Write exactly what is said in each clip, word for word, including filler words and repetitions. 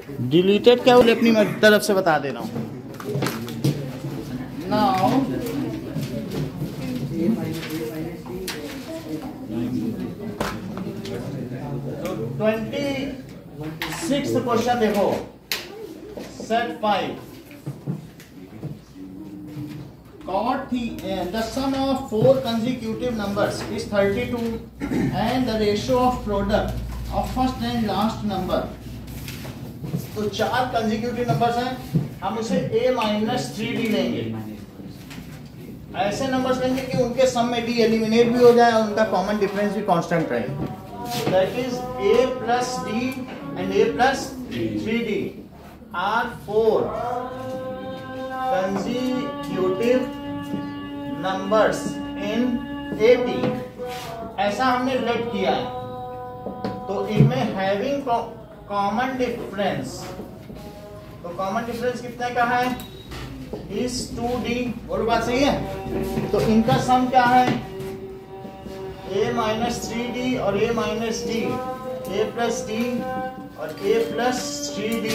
Deleted क्या बोले अपनी तरफ से बता दे रहा हूँ। नाउ ट्वेंटी सिक्स क्वेश्चन देखो, set five cot the uh, the sum of four consecutive numbers is thirty-two and the ratio of product of first and last number। तो चार कंसेक्यूटिव नंबर्स हैं, हम उसे a माइनस थ्री डी लेंगे। ऐसे numbers लेंगे कि उनके सम में d एलिमिनेट भी हो जाए और उनका कॉमन डिफरेंस भी कांस्टेंट रहे। That is a plus d and a plus three d or four consecutive numbers in A P। ऐसा हमने लेट किया है, तो इनमें having common difference, तो common difference कितने का है is टू डी। बोलो बात सही है। तो इनका सम क्या है a माइनस थ्री डी और a minus d, a plus d और a प्लस थ्री डी।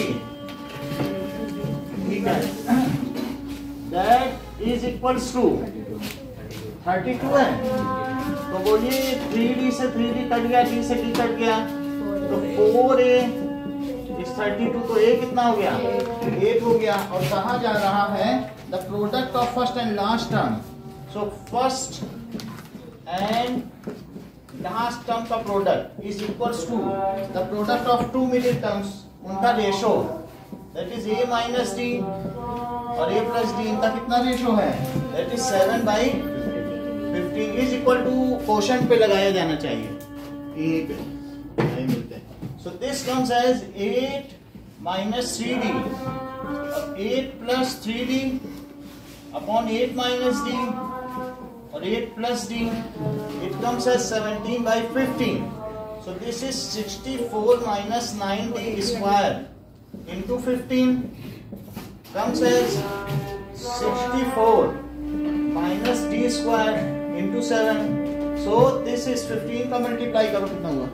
ठीक है, that is equals to thirty two है। तो बोलिए थ्री डी से थ्री डी कट गया, d से d कट गया, तो फोर ए इस थर्टी टू, तो a कितना हो गया एट हो गया। और कहा जा रहा है the product of first and last term. So first and last term का product is equals to the product of two middle terms, उनका ratio that is a minus d और a प्लस डी, इनका कितना ratio है that is seven by fifteen is equal to quotient पे लगाया जाना चाहिए ए पे, नहीं मिलते। So this comes as eight minus three d और eight plus three d upon eight minus d और eight plus d, it comes as seventeen by fifteen. So this is sixty four minus nine d square into fifteen comes as sixty-four minus d square into seven। so this is fifteen का multiply करो कितना हुआ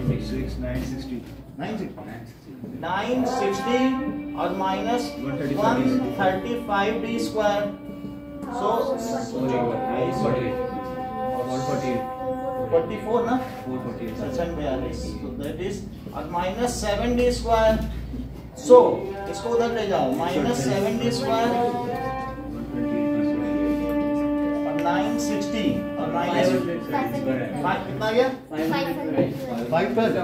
nine sixty और minus one thirty-five d square। so forty-four ना so that is और minus seven d square। सो so, इसको उधर ले जाओ, माइनस सेवन डी स्क्वायर और नाइन सिक्सटी और माइनस फाइव कितना गया फाइव पर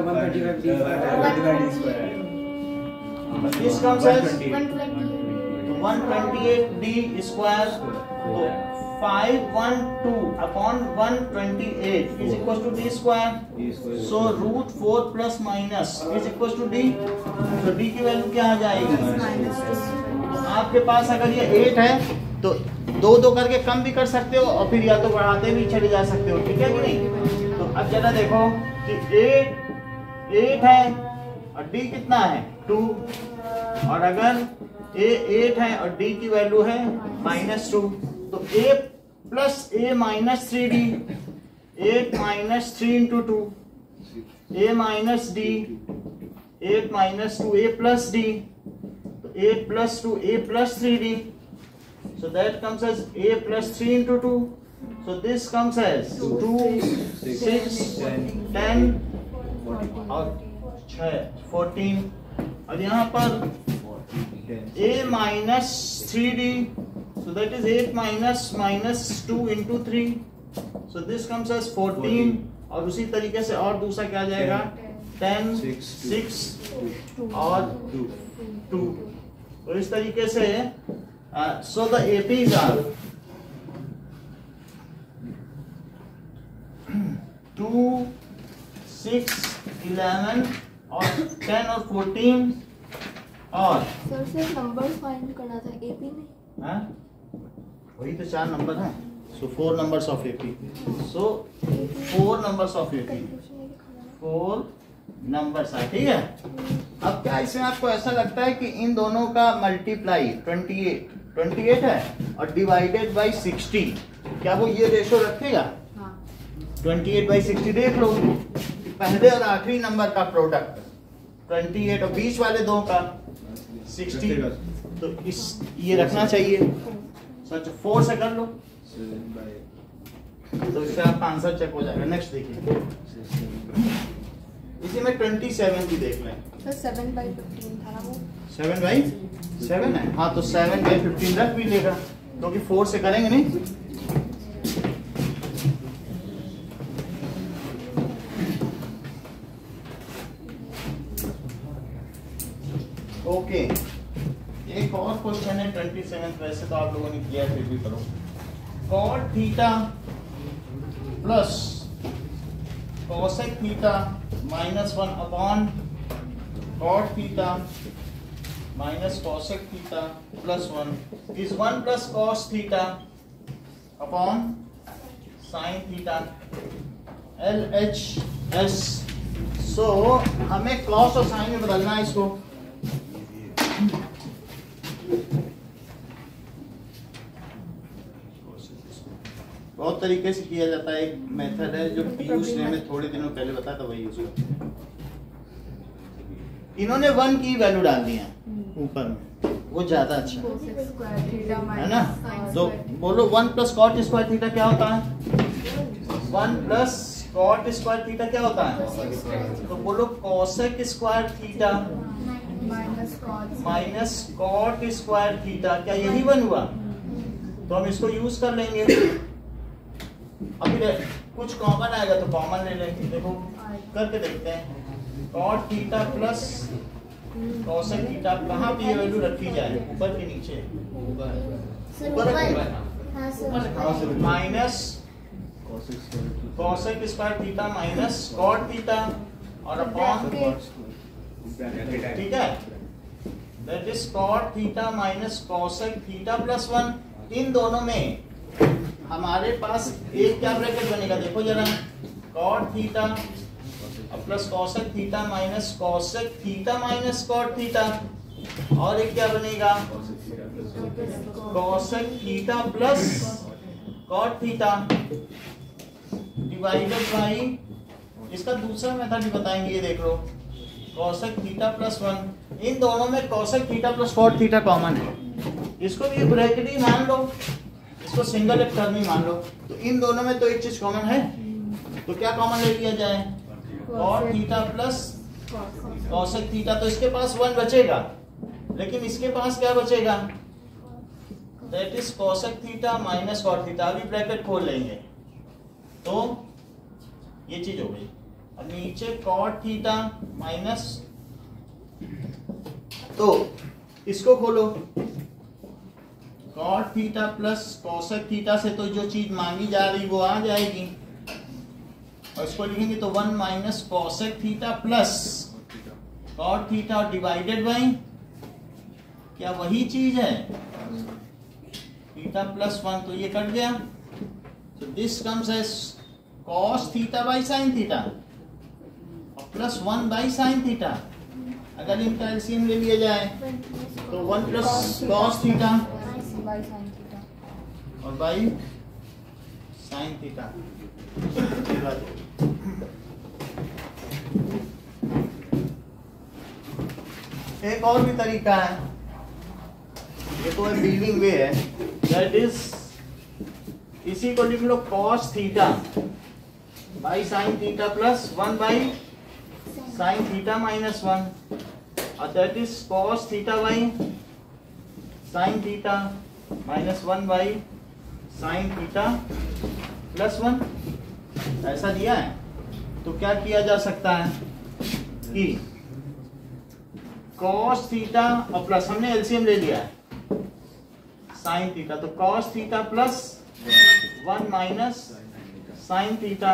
this comes as one twenty eight d square. तो five one two upon one twenty eight is equal to d square. So root four plus minus is equal to d. तो d की value क्या आ जाएगी, तो आपके पास अगर ये एट है तो दो दो करके कम भी कर सकते हो और फिर या तो बढ़ाते भी चले जा सकते हो। ठीक है कि नहीं। तो अब जरा देखो कि एट एट है और डी कितना है टू, और अगर ए एट है और डी की वैल्यू है माइनस टू, तो a plus a minus three d, eight minus three into two, a minus d, eight minus two a plus d, तो eight plus two a plus three d. So that comes as a plus three into two. So this comes as two, six, ten और छः fourteen। और यहाँ पर a minus three d, so that is eight minus minus two into three, so this comes as fourteen। और उसी तरीके से और दूसरा क्या आ जाएगा ten, six और two। तो इस तरीके से Uh, so the A Ps are two, six, eleven और ten और fourteen और सर सिर्फ नंबर्स फाइंड करना था A P में। हाँ वही तो चार नंबर हैं। So four numbers of A P. So four numbers of A P. Four numbers है, ठीक है। अब क्या इसमें आपको ऐसा लगता है कि इन दोनों का मल्टीप्लाई अट्ठाईस अट्ठाईस है और डिवाइडेड बाई सिक्सटी, क्या वो ये रेशो रखेगा? हाँ। अट्ठाईस बाई सिक्सटी देख लो, पहले और आखिरी नंबर का प्रोडक्ट अट्ठाईस और बीच वाले दो का साठ, तो इस ये रखना चाहिए सच फोर से कर लो तो इससे आपका आंसर चेक हो जाएगा। नेक्स्ट देखिए, इसी में सत्ताईस भी देख लें। सर सेवन बाई फिफ्टीन था ना वो। सेवन बाई सेवन है, हाँ तो सेवन बाई फिफ्टीन रख भी लेगा क्योंकि तो फोर से करेंगे नहीं। ओके, एक और क्वेश्चन है सत्ताईस, वैसे तो आप लोगों ने किया है फिर भी करो। Cot theta plus cosec theta minus one upon cot theta minus cosec theta plus one is one plus cos theta upon sine theta L H S. So हमें कॉस और साइन में बदलना है इसको। बहुत तरीके से किया जाता है, एक मेथड है जो पीयूष ने हमें थोड़े दिनों पहले बताया था, वही यूज करते हैं। इन्होंने वन की वैल्यू डाल दी है ऊपर में, वो ज्यादा अच्छा है ना। तो बोलो one plus cot square theta क्या होता है? One plus cot square theta क्या होता है? तो बोलो cosec square theta minus cot square theta, क्या यही वन हुआ? तो हम इसको यूज कर लेंगे। अभी कुछ कॉमन आएगा तो कॉमन ले लेंगे। देखो करके देखते हैं। Cot theta plus cosec theta, कहाँ पे ये वैल्यू रखी जाए? ऊपर के नीचे? ऊपर minus cosec square theta minus cot theta और अपॉन, ठीक है, that is cot theta minus cosec theta plus one. इन दोनों में हमारे पास एक क्या ब्रैकेट बनेगा? देखो जरा, cot theta plus cosec theta minus cosec theta minus cot theta, और एक क्या बनेगा? Cosec theta plus cot theta divided by, इसका दूसरा मेथड भी बताएंगे, ये देख लो, कोसेक थीटा प्लस वन। इन दोनों में cosec theta plus cot theta common है, इसको भी ब्रैकेट ही मान लो, इसको सिंगल एक टर्म ही मान लो। तो इन दोनों में तो एक चीज कॉमन है, तो क्या कॉमन ले लिया जाए? Cot theta plus cosec theta. तो इसके पास वन बचेगा, लेकिन इसके पास क्या बचेगा? That is cosec theta minus cot theta. अभी ब्रैकेट खोल लेंगे तो ये चीज हो गई। अब नीचे कॉट थीटा माइनस, तो इसको खोलो, cot theta plus cosec theta से तो जो चीज मांगी जा रही वो आ जाएगी, और इसको लिखेंगे तो one minus cosec theta plus cot theta divided by, क्या वही चीज है? थीटा प्लस वन, तो ये कट गया। तो this comes as cos theta by sine theta और plus one by sine theta. अगर इनका एलसीएम ले लिया जाए तो वन प्लस कॉस थीटा और बाई साइन थीटा। एक और भी तरीका है, ये तो लीडिंग वे है, दैट इज इसी को लिख लो cos theta by sine theta plus one by sine theta minus one, और that is cos theta by sine theta minus one by sine theta plus one. ऐसा दिया है तो क्या किया जा सकता है कि कॉस थीटा और प्लस, हमने एलसीएम ले लिया है साइन थीटा, तो cos theta plus one minus sine theta,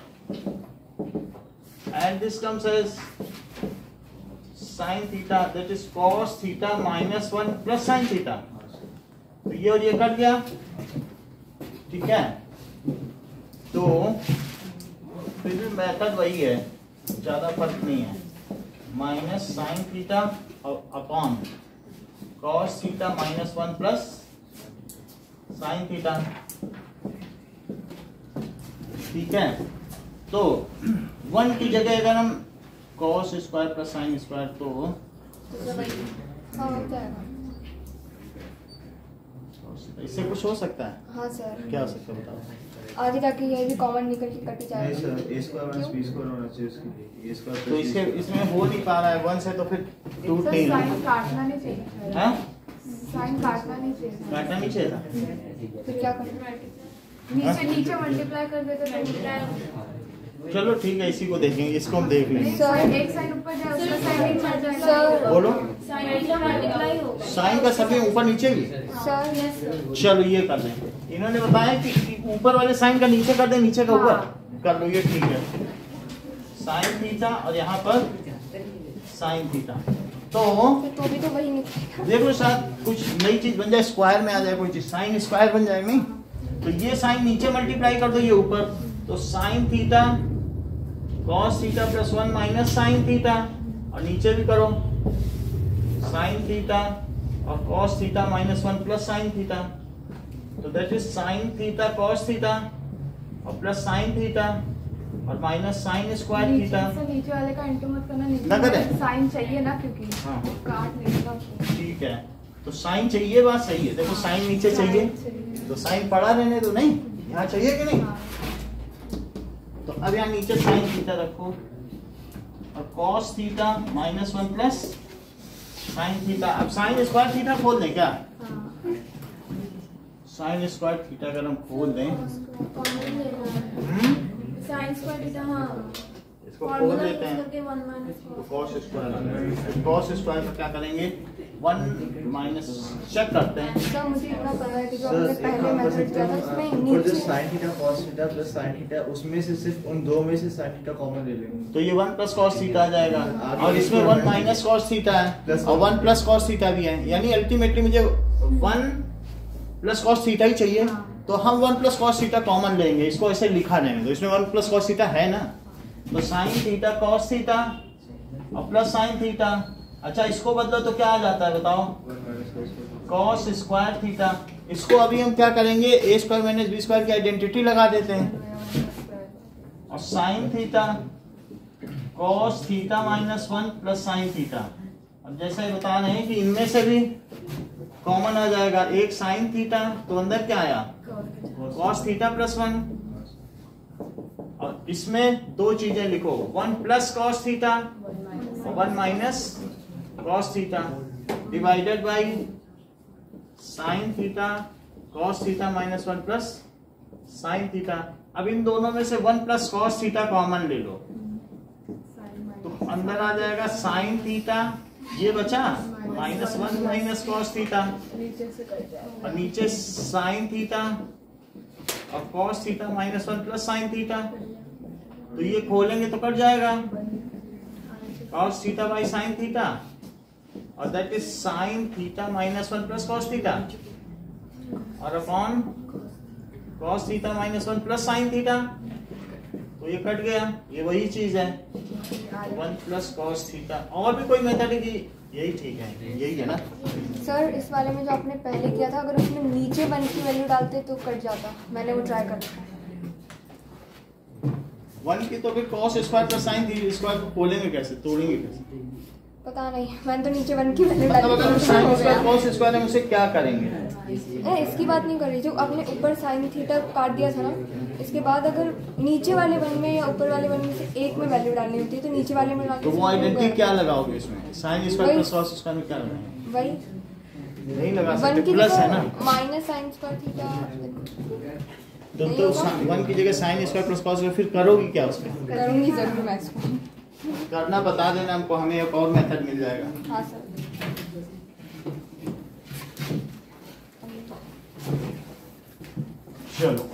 and this comes as sin theta, that is cos theta minus one plus sin theta। तो ये और ये कट गया, ठीक है। तो फिर भी मेथड वही है, ज्यादा फर्क नहीं है। Minus sine theta upon cos theta minus one plus sine theta, ठीक है। तो वन की जगह अगर हम cos square plus sine square तो हाँ हो जाएगा। इससे कुछ हो सकता है? हाँ सर। क्या हो सकता है बताओ? आगे जाके ये भी कॉमन निकल के कट जाएगा। नहीं sir, A square minus B square होना चाहिए उसकी। ए स्क्वायर तो इसके इसमें हो नहीं पा रहा है वन से, तो फिर टूट नहीं रहा साइन काटना नहीं चाहिए। है, साइन काटना नहीं चाहिए। काटना नहीं चाहिए था। फिर क्या करना? नीचे नीचे मल्टीप्लाई कर देते तो मल्टीप्लाई। चलो ठीक है, इसी को देखेंगे, इसको हम देख लेंगे। सर एक साइन ऊपर जाए उसका साइन नीचे आ जाएगा। सर बोलो। साइन का मल्टीप्लाई होगा। साइन का सभी ऊपर नीचे भी। Sir yes sir. चलो ये कर लें। इन्होंने बताया कि ऊपर वाले साइन का नीचे कर दें, नीचे का ऊपर कर लो, ये ठीक है। साइन थीटा और यहाँ पर साइन थीटा, तो तो भी तो वही निकलेगा। देखो शायद कुछ नई चीज बन जाए, स्क्वायर में आ जाए कोई चीज, साइन स्क्वायर बन जाएगा नहीं, तो ये साइन नीचे मल्टीप्लाई कर दो ये ऊपर, तो sine theta cos theta plus one minus sine theta, और नीचे भी करो साइन थीटा और cos theta minus one plus sine theta, तो that is sine theta cos theta और प्लस साइन थीटा और माइनस साइन स्क्वायर नीचे थीटा। से नीचे वाले का इंटू मत करना, नीचे ना करें? साइन चाहिए ना, क्योंकि हाँ। वो काट लेगा उसको। ठीक है, तो साइन चाहिए, बात सही है। देखो साइन नीचे चाहिए, तो साइन पड़ा रहने दो, नहीं यहाँ चाहिए कि नहीं? हाँ। तो अब यहाँ नीचे साइन थीटा रखो और cos theta minus one plus sine theta. अब साइन स्क्वायर थीटा खोल दें क्या? हाँ। साइन स्क्वायर थीटा अगर हम खोल दें, साइन स्क्वायर थीटा, हाँ इसको खोल देते हैं, करके वन माइनस तो कॉस स्क्वायर, कॉस स्क्वायर का क्या करेंगे, वन माइनस चेक करते हैं। सर मुझे इतना पता है कि जो सर हमने एक पहले काम कर मेथड सकते किया था हैं, उसमें ऊपर जो नीचे sine theta cos theta plus sine theta, उसमें से सिर्फ उन दो में से साइन थीटा कॉमन ले लेंगे, तो ये वन प्लस कॉस थीटा आ जाएगा, आगे और इसमें इसमें वन माइनस कॉस थीटा है प्लस और वन प्लस कॉस थीटा भी है, यानी अल्टीमेटली मुझे वन प्लस कॉस थीटा ही चाहिए। हाँ। तो हम one plus cos theta common लेंगे, इसको ऐसे लिखा रहेंगे, तो इसमें वन प्लस कॉस थीटा है ना, तो साइन थीटा कॉस थीटा और प्लस साइन थीटा। अच्छा इसको बदलो तो क्या आ जाता है बताओ, कॉस स्क्वायर थीटा। इसको अभी हम क्या करेंगे, A square minus B square की आइडेंटिटी लगा देते हैं, और sine theta cos theta minus one plus sine theta. अब जैसा ही बता रहे हैं कि इनमें से भी कॉमन आ जाएगा, एक साइन थीटा तो अंदर क्या आया, कॉस थीटा प्लस वन, और इसमें दो चीजें लिखो, वन प्लस कॉस थीटा और one minus cos theta divided by sine theta cos theta minus one plus sine theta. अब इन दोनों में से one plus cos theta common ले लो, तो अंदर आ जाएगा साइन थीटा, ये बचा minus one minus cos theta, नीचे से कट जाएगा। और नीचे साइन थीटा और cos theta minus one plus sine theta, तो ये खोलेंगे तो कट जाएगा, cos theta by sine theta, और that is sine theta minus one plus cos theta, और upon cos theta minus one plus sine theta, तो ये कट गया, ये वही चीज है वन प्लस कॉस थीटा। और भी कोई मेथड है कि यही ठीक है, यही है ना? सर इस वाले में जो आपने पहले किया था, अगर उसमें नीचे वन की वैल्यू डालते तो कट जाता, मैंने वो ट्राई कर रखा है। वन की तो फिर cos square plus sine theta, square को खोलेंगे कैसे, तोड़ेंगे कैसे? पता नहीं, मैंने तो नीचे वन की वैल्यू मतलब अगर डाली साइन हो स्क्वायर गया। कॉस स्क्वायर है, उसे क्या करेंगे? ए, इसकी बात नहीं कर रही, जो आपने ऊपर साइन थीटा काट दिया था ना, इसके बाद अगर नीचे वाले वन में या ऊपर वाले वन में से एक में वैल्यू डालनी होती है तो नीचे वाले में डाल तो वो आइडेंटिटी क्या लगाओगे इसमें, sine square plus cos square में क्या लगाएंगे? वही नहीं लगा वन सकते, की प्लस है ना, जगह माइनस साइन स्क्वायर थीटा तो तो वन की जगह sine square plus cos square, फिर करोगी क्या उसके? करूंगी जरूर मैं इसको। करना बता देना हमको, हमें एक और मेथड मिल जाएगा। हाँ सर। चलो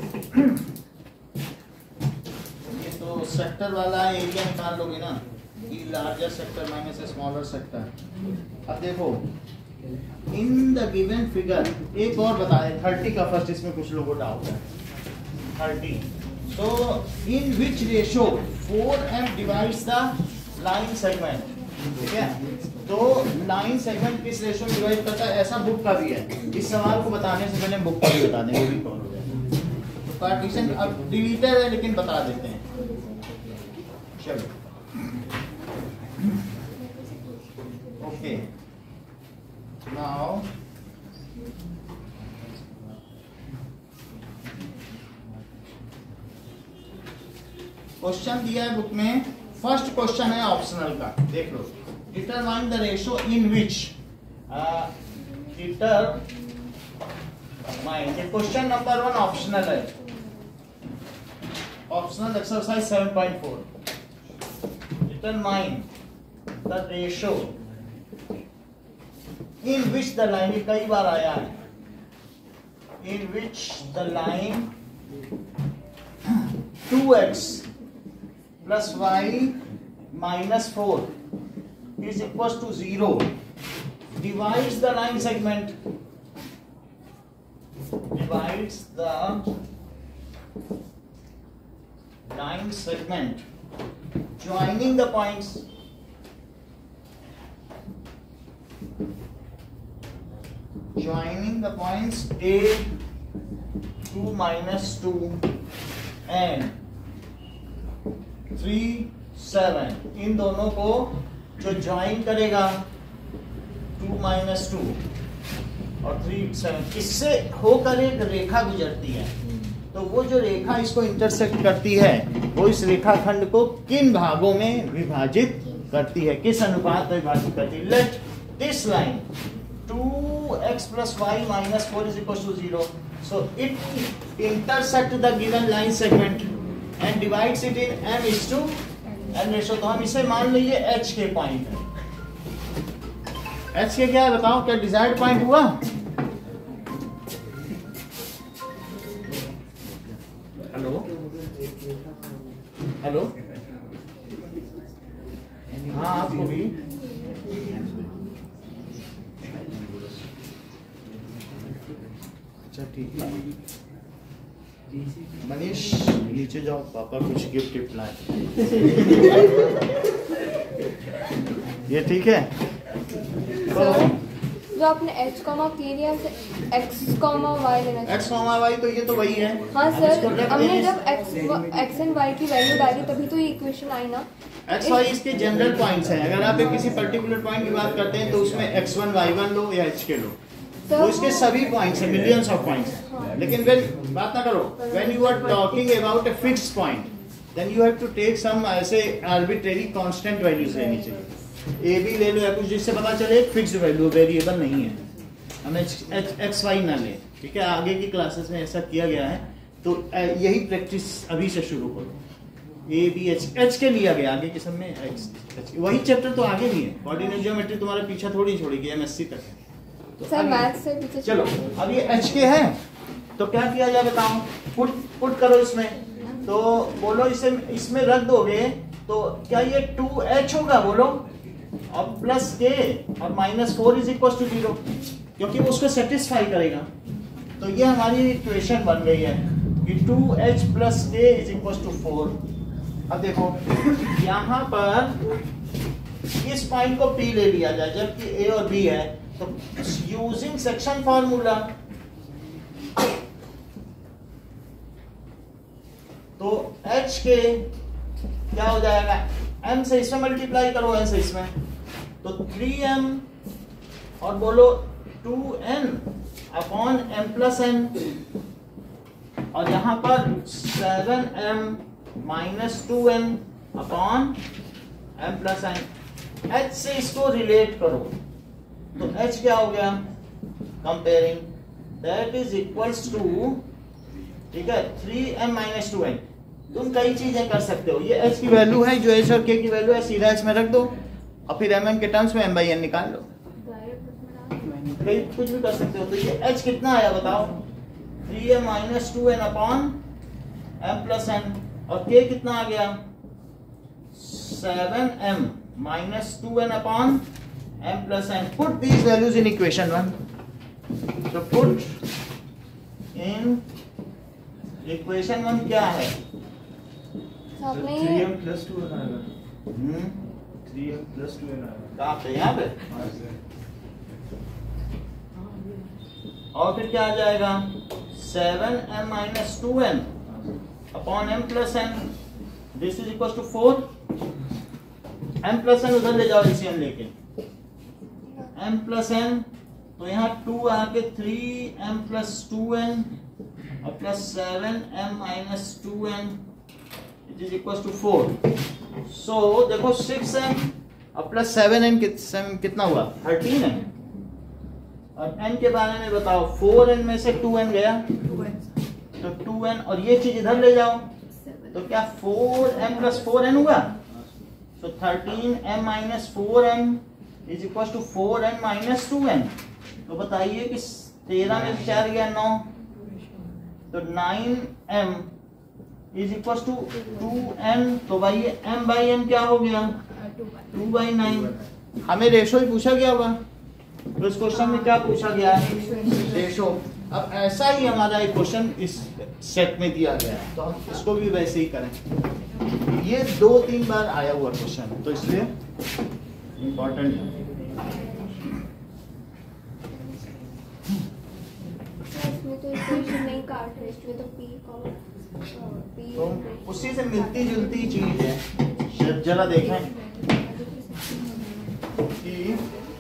ये तो सेक्टर वाला एरिया निकाल लोगे ना, ई larger sector minus smaller sector. अब देखो इन द गिवन फिगर, एक और बताए थर्टी का फर्स्ट, इसमें कुछ लोगों को डाउट है, थर्टी, तो in which ratio four M divides the line segment, ठीक है, तो लाइन सेगमेंट किस रेशो में डिवाइड करता है, ऐसा बुक का भी है। इस सवाल को बताने से पहले बुक का भी बता दें, वो भी कवर हो जाएगा। तो पार्टीशन अब डिलीटेड है लेकिन बता देते हैं। चलो ओके नाउ क्वेश्चन दिया है बुक में, फर्स्ट क्वेश्चन है ऑप्शनल का, देख लो। Determine the ratio in which determine, question number one optional है, optional exercise seven point four. Determine the ratio in which the line, कई बार आया है, in which the line two x plus y minus four is equals to zero divides the line segment, divides the line segment joining the points joining the points a two minus two and three seven, इन दोनों को जो join करेगा two minus two और three seven, इससे होकर एक रेखा गुजरती है। तो वो जो रेखा इसको इंटरसेक्ट करती है वो इस रेखाखंड को किन भागों में विभाजित करती है, किस अनुपात में विभाजित करती है। Let this line two x plus y minus four is equal to zero, so it intersect the given line segment and divides it in m is to n ratio। तो हम इसे मान लीजिए h के पॉइंट है। h के क्या है बताओ, क्या डिजायर्ड पॉइंट हुआ? हेलो हेलो हाँ आपको भी अच्छा ठीक है। मनीष नीचे जाओ, पापा कुछ गिफ्ट गिफ्ट लाए। ये ठीक है। तो जो आपने h कॉमा k लिया है x कॉमा y लेना चाहिए। x कॉमा y तो ये तो वही है। हाँ सर, हमने जब x x एंड y की वैल्यू डाली तभी तो ये इक्वेशन आई ना। x y इसके जनरल पॉइंट्स हैं। अगर आप एक किसी पर्टिकुलर पॉइंट की बात करते हैं तो उसमें x वन y वन लो या h के लो, वो इसके सभी पॉइंट्स हैं, मिलियंस ऑफ पॉइंट्स हैं। लेकिन व्हेन बात ना करो, when you are talking about a fixed point then you have to take some ऐसे आर्बिट्रेरी कांस्टेंट वैल्यूज लेनी चाहिए। ए बी ले लो या कुछ जिससे पता चले एक फिक्स्ड वैल्यू, वेरिएबल नहीं है। हम एक्स वाई ना ले, ठीक है। आगे की क्लासेस में ऐसा किया गया है, तो यही प्रैक्टिस अभी से शुरू करो। ए बी एच एच के लिया गया, आगे के सब में एक्स एच, वही चैप्टर तो आगे भी है। कोऑर्डिनेट ज्योमेट्री तुम्हारा पीछा थोड़ी छोड़ेगी, एमएससी तक है। तो सर मैथ से पीछे चलो, अब ये एच के है तो क्या किया जाए बताओ, पुट पुट करो इसमें। तो बोलो इसे इसमें रख दोगे तो क्या ये टू एच होगा बोलो, और प्लस के और minus four is equal to zero, क्योंकि वो उसको सेटिस्फाई करेगा। तो ये हमारी इक्वेशन बन गई है कि two H plus K is equal to four. अब देखो यहाँ पर इस पॉइंट को P ले लिया जाए जबकि A और B है, तो यूजिंग सेक्शन फॉर्मूला तो H के क्या हो जाएगा, M से इसमें मल्टीप्लाई करो, N से इसमें, तो थ्री एम और बोलो two N upon M plus N, और यहां पर seven M minus two N upon M plus N. H से इसको रिलेट करो तो H क्या हो गया, comparing that is equals to, ठीक है, three M minus two N. तुम कई चीजें कर सकते हो, ये H की वैल्यू है, जो H और K की वैल्यू है सीधा H में रख दो और फिर एम एम के टर्म्स में एम बाई एन निकाल लो, कई कुछ भी कर सकते हो। तो ये H कितना आया बताओ, three M minus two N upon M plus N, और K कितना आ गया, seven M minus two N upon M plus N. Put these values in equation one, तो पुट इन इक्वेशन वन क्या है, आपने थ्री एम प्लस टू आएगा, hmm three M plus two आएगा। कहाँ पे, यहाँ पे, और फिर क्या आ जाएगा, seven M minus two N upon M plus N, this is equal to four. M plus N उधर ले जाओ, एलसीएम लेके, m प्लस एन, तो यहाँ टू आके three M plus two N और plus seven M minus two N it is equal to four. So देखो six M और प्लस सेवन एन कितना हुआ, थर्टीन एन। और एन के बारे में बताओ, फोर एन में से टू एन गया तो टू एन, और ये चीज इधर ले जाओ तो क्या four M plus four N हुआ। तो thirteen M minus four N is equal to four N minus two N. तो बताइए कि तेरह में चार गया नौ, तो nine M is equal to two N. तो भाई ये एम बाई एन क्या हो गया, टू बाई नाइन। हमें रेशो ही पूछा गया होगा, तो इस क्वेश्चन में क्या पूछा गया है, रेशो। अब ऐसा ही हमारा एक क्वेश्चन इस सेट में दिया गया है, तो हम इसको भी वैसे ही करें। ये दो तीन बार आया हुआ क्वेश्चन है, तो इसलिए इम्पोर्टेंट है। इसमें तो इक्वेशन नहीं काट रहे, इसमें तो p p तो उसी से मिलती जुलती चीज है। शायद जरा देखें कि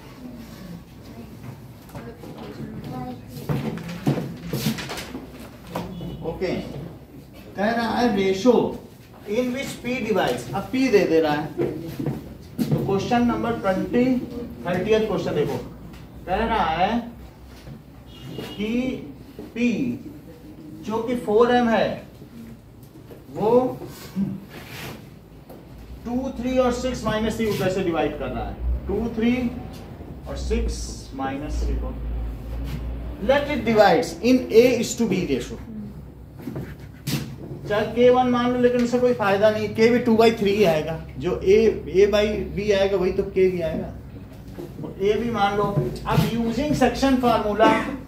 ओके कह रहा है ratio in which p divides, अब p दे दे रहा है। तो question number twenty thirtieth question देखो, कह रहा है कि p जो कि फोर एम है वो टू थ्री और सिक्स माइनस थ्री कैसे डिवाइड कर रहा है, टू थ्री और सिक्स माइनस थ्री को। Let it divides in a is to B ratio. चाहे के वन मान लो, लेकिन इससे कोई फायदा नहीं, के भी टू बाई थ्री आएगा, जो a a बाई बी आएगा वही तो के भी आएगा, तो a भी मान लो। अब यूजिंग सेक्शन फार्मूला,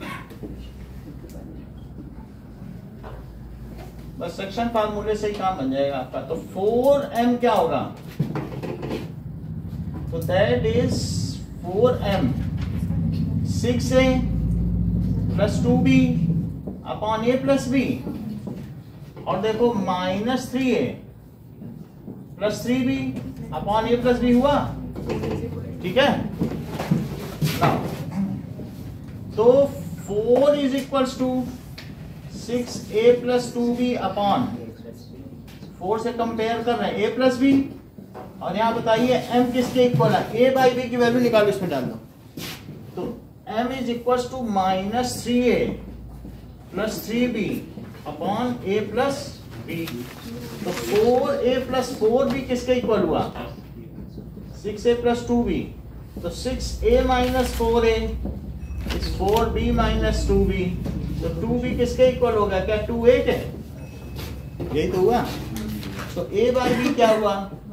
बस सेक्शन फार्मूले से ही काम बन जाएगा आपका। तो फोर एम क्या होगा, तो that is four M six A plus two B upon A plus B, और देखो माइनस थ्री ए प्लस थ्री बी अपॉन ए प्लस बी हुआ, ठीक है। Now, तो four is equals to six A plus two B upon four से compare कर रहे हैं a प्लस बी, और यहाँ बताइए m किसके इक्वल है, a बाई बी की वैल्यू निकालो, इसमें डाल दो। तो m is equal to minus three A plus three B upon A plus b. तो four a plus four b किसके इक्वल हुआ, सिक्स ए प्लस टू बी। तो six a minus four a is four b minus two b. तो two b किसके equal होगा, क्या to ए के, यही तो हुआ। तो a बाई बी क्या हुआ,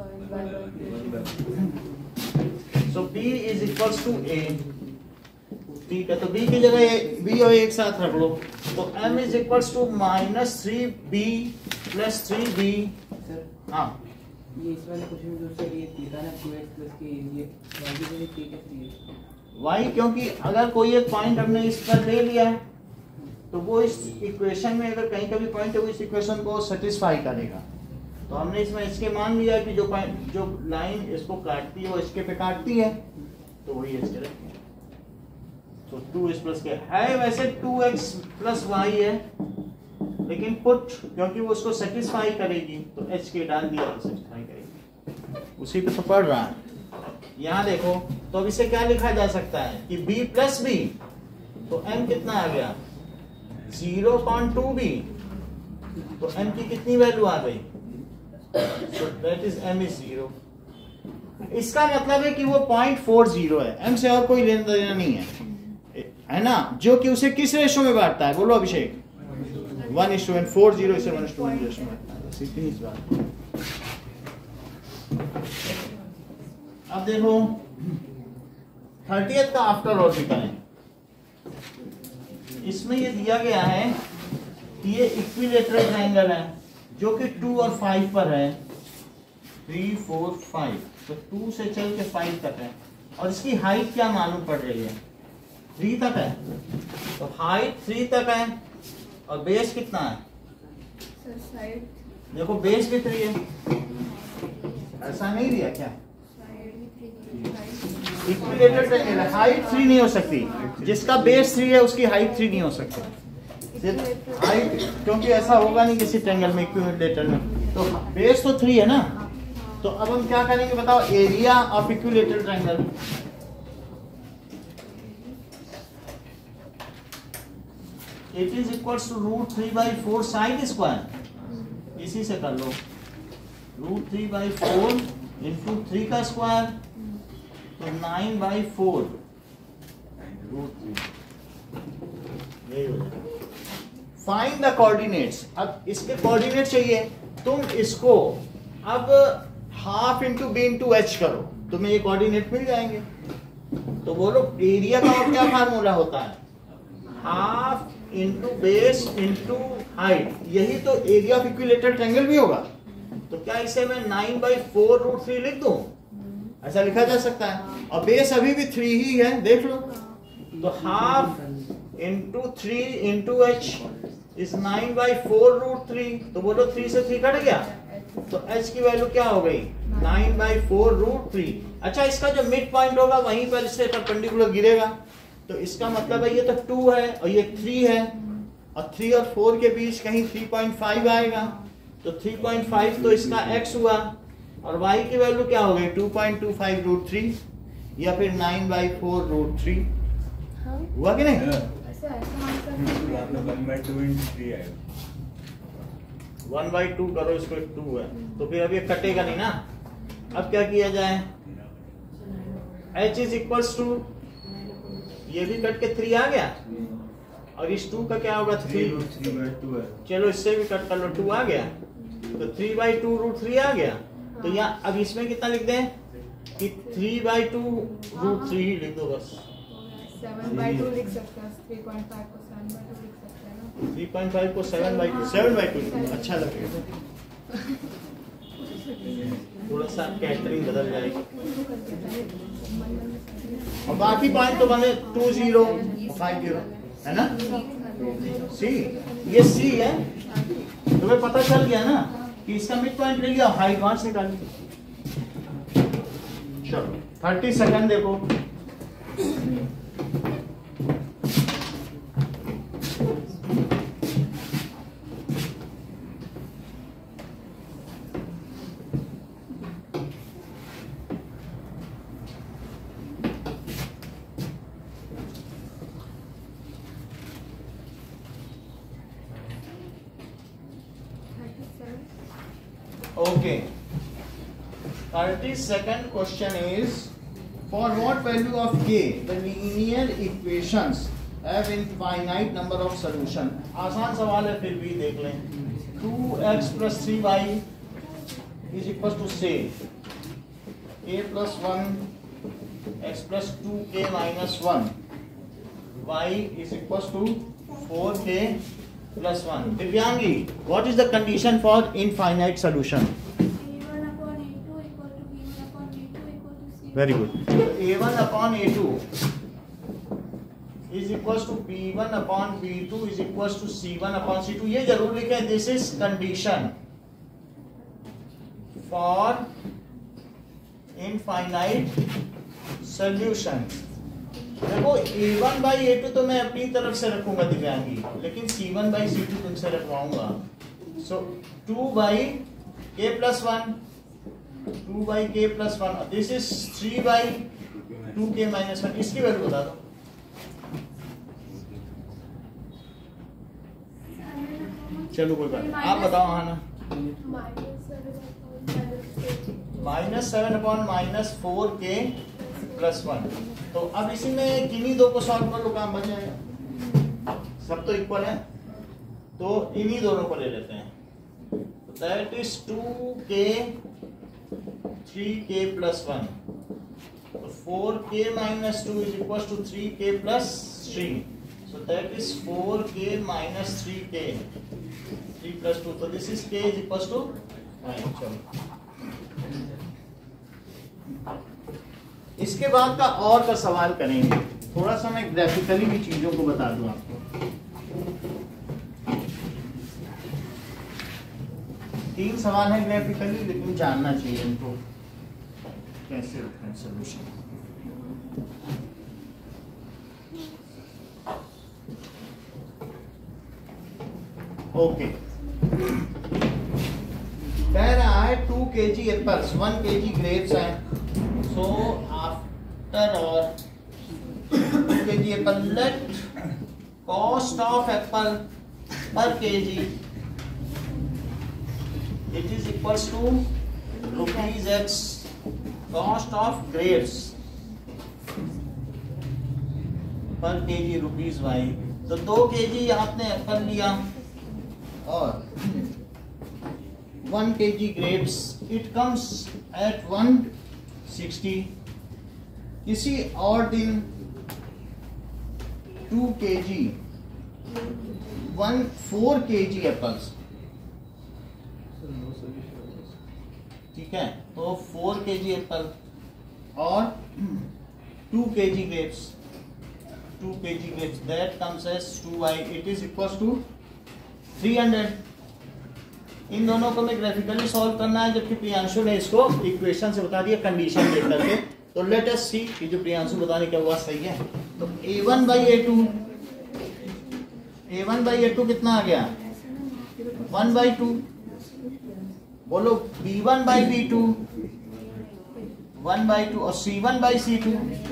so b is equals to a, ठीक है। तो b की जगह b और a एक साथ रख लो, तो m is equals to minus three b plus three b. हाँ ये इस वाले क्वेश्चन में जो सर ये थीटा ना टू एक्स प्लस के ये y की जगह k कैसे है, y, क्योंकि अगर कोई एक पॉइंट हमने इस पर ले लिया है तो वो इस इक्वेशन में अगर कहीं का भी पॉइंट है वो इस इक्वेशन को सेटिस्फाई करेगा। तो हमने इसमें इसके मान लिया कि जो पॉइंट जो लाइन इसको काटती है वो इसके पे काटती है, तो वही इसके रखते हैं। तो टू एक्स प्लस के है, वैसे टू एक्स प्लस वाई है, लेकिन पुट क्योंकि वो उसको सेटिस्फाई करेगी तो एच के डाल दिया तो सेटिस्फाई करेगी, उसी पे तो पढ़ रहा है। यहाँ देखो, तो अब इसे क्या लिखा जा सकता है कि b प्लस बी, तो m कितना आ गया जीरो पॉइंट टू बी, तो m की कितनी वैल्यू आ गई, so that is m is zero. इसका मतलब है कि वो पॉइंट फोर जीरो है, m से और कोई लेना देना नहीं है, है ना, जो कि उसे किस रेशो में बांटता है, बोलो Abhishek, one is two, four zero इसे वन इज टू रेशो में बांटता है, बस इतनी इस बात। अब देखो थर्टियथ का आफ्टर ऑल भी करें। इसमें ये दिया गया है कि ये इक्विलेटरल ट्रायंगल है जो कि टू और फाइव पर है, थ्री फोर फाइव, तो टू से चल के फाइव तक है, और इसकी हाइट क्या मालूम पड़ रही है, थ्री तक है। तो हाइट थ्री तक है और बेस कितना है, देखो बेस भी थ्री है, ऐसा नहीं दिया क्या, इक्विलेटरल ट्रायंगल है, हाइट थ्री नहीं हो सकती, जिसका बेस थ्री है उसकी हाइट थ्री नहीं हो सकती, सिर्फ हाइट, क्योंकि ऐसा होगा नहीं किसी ट्रायंगल में इक्विलेटरल में, तो बेस तो थ्री है ना। तो अब हम क्या करेंगे बताओ, area of equilateral triangle, it is equals to root three by four sine square, इसी से कर लो, root three by four into three का स्क्वायर, तो nine by four root three, यही हो जाएगा। फाइंड द कोऑर्डिनेट्स, अब इसके कोऑर्डिनेट चाहिए, तुम इसको अब half into b into h करो, तुम्हें ये कोऑर्डिनेट मिल जाएंगे। तो बोलो एरिया का और क्या फार्मूला होता है, half into base into height, यही तो एरिया ऑफ इक्विलेटरल ट्रायंगल भी होगा। तो क्या इसे मैं nine by four root three लिख दूं, ऐसा लिखा जा सकता है, और बेस अभी भी थ्री ही है, देख लो। तो half into three into h is nine by four root three, तो बोलो थ्री से थ्री कट गया, तो h की वैल्यू क्या हो गई, nine by four root three. अच्छा, इसका जो मिड पॉइंट होगा वहीं पर इससे परपेंडिकुलर गिरेगा, तो इसका मतलब है ये तो टू है और ये थ्री है, और थ्री और फोर के बीच कहीं थ्री पॉइंट फाइव आएगा, तो थ्री पॉइंट फाइव तो इसका x हुआ, और y की वैल्यू क्या हो गई, two point two five root three, या फिर nine by four root three, हुआ कि नहीं? वन बाई टू करो, इसको टू है, तो फिर अब ये कटेगा नहीं ना। अब क्या किया जाए, h इज इक्वल्स टू, ये भी कट के थ्री आ गया, और इस टू का क्या होगा, थ्री, चलो इससे भी कट कर लो, टू आ गया, तो three by two root three आ गया। तो यहाँ अब इसमें कितना लिख दें कि three by two root three ही लिख दो बस, सेवन बाई टू लिख सकते हैं, थ्री पॉइंट फाइव को सेवन बाई टू लिख सकते हैं ना, थ्री पॉइंट फाइव को seven by two, seven by two अच्छा लगेगा, थोड़ा सा कैटरिंग बदल जाएगी, और बाकी पॉइंट तो बने टू जीरो फाइव जीरो है ना, सी, ये सी है, तुम्हें पता चल गया ना कि इसका मिड पॉइंट ले लिया, हाइट वहां से निकाल ली। चलो थर्टी सेकंड देखो, okay, thirty-second question is, for what value of k the linear equations have infinite number of solution। आसान सवाल है फिर भी देख लें, two x plus three y is equal to say a plus one x plus टू k minus वन, y is equal to four k plus वन। Divyangi, what is the condition for infinite solution? Very good. a one upon a two is equals to b one upon b two is equals to c one upon c two. ये जरूर लिखें, this is condition for infinite solution। देखो a one by a two तो मैं अपनी तरफ से रखूंगा दिव्यांगी, लेकिन c one by c two तुमसे रखवाऊंगा। So two by k plus one, two by k plus one, this is three by two k minus one. इसकी वैल्यू बता दो। चलो कोई बात नहीं, आप बताओ। हाँ ना, minus seven upon minus four k plus one. तो अब इसी में किन्हीं दो को सॉल्व कर लो, काम बन जाएगा। सब तो इक्वल है, तो इन्हीं दोनों को ले लेते हैं। That is two k three k plus one, four k minus two is equal to three k plus three, so that is four k minus three k, three plus two, so this is k is equals to nine। चलो इसके बाद का और का सवाल करेंगे। थोड़ा सा मैं ग्राफिकली भी चीजों को बता दूं आपको। तीन सवाल है ग्राफिकली, लेकिन जानना चाहिए इनको कैसे रखते हैं सोल्यूशन। ओके, कह रहा है to k ji apples, one k g grapes हैं, सो आफ्टर और two k g apple, let cost of apple per k g it is equals to rupees x cost of grapes per k ji rupees Y. तो दो के जी आपने Apple लिया और one k g grapes, it comes at one sixty. किसी और दिन to k ji one four के जी एप्पल्स, ठीक है, तो फोर के जी एप्पल और two k g grapes, two k g grapes, that comes as two y, it is equals to three hundred. इन दोनों को मैं ग्राफिकली सॉल्व करना है, जबकि प्रियांशु ने इसको इक्वेशन से बता दिया कंडीशन देख करके। तो लेट अस सी कि जो प्रियांशु बताने क्या हुआ सही है। तो a one by a two, a one by a two कितना आ गया, वन बाई टू। बोलो b one by b two, one by two, और c one by c two,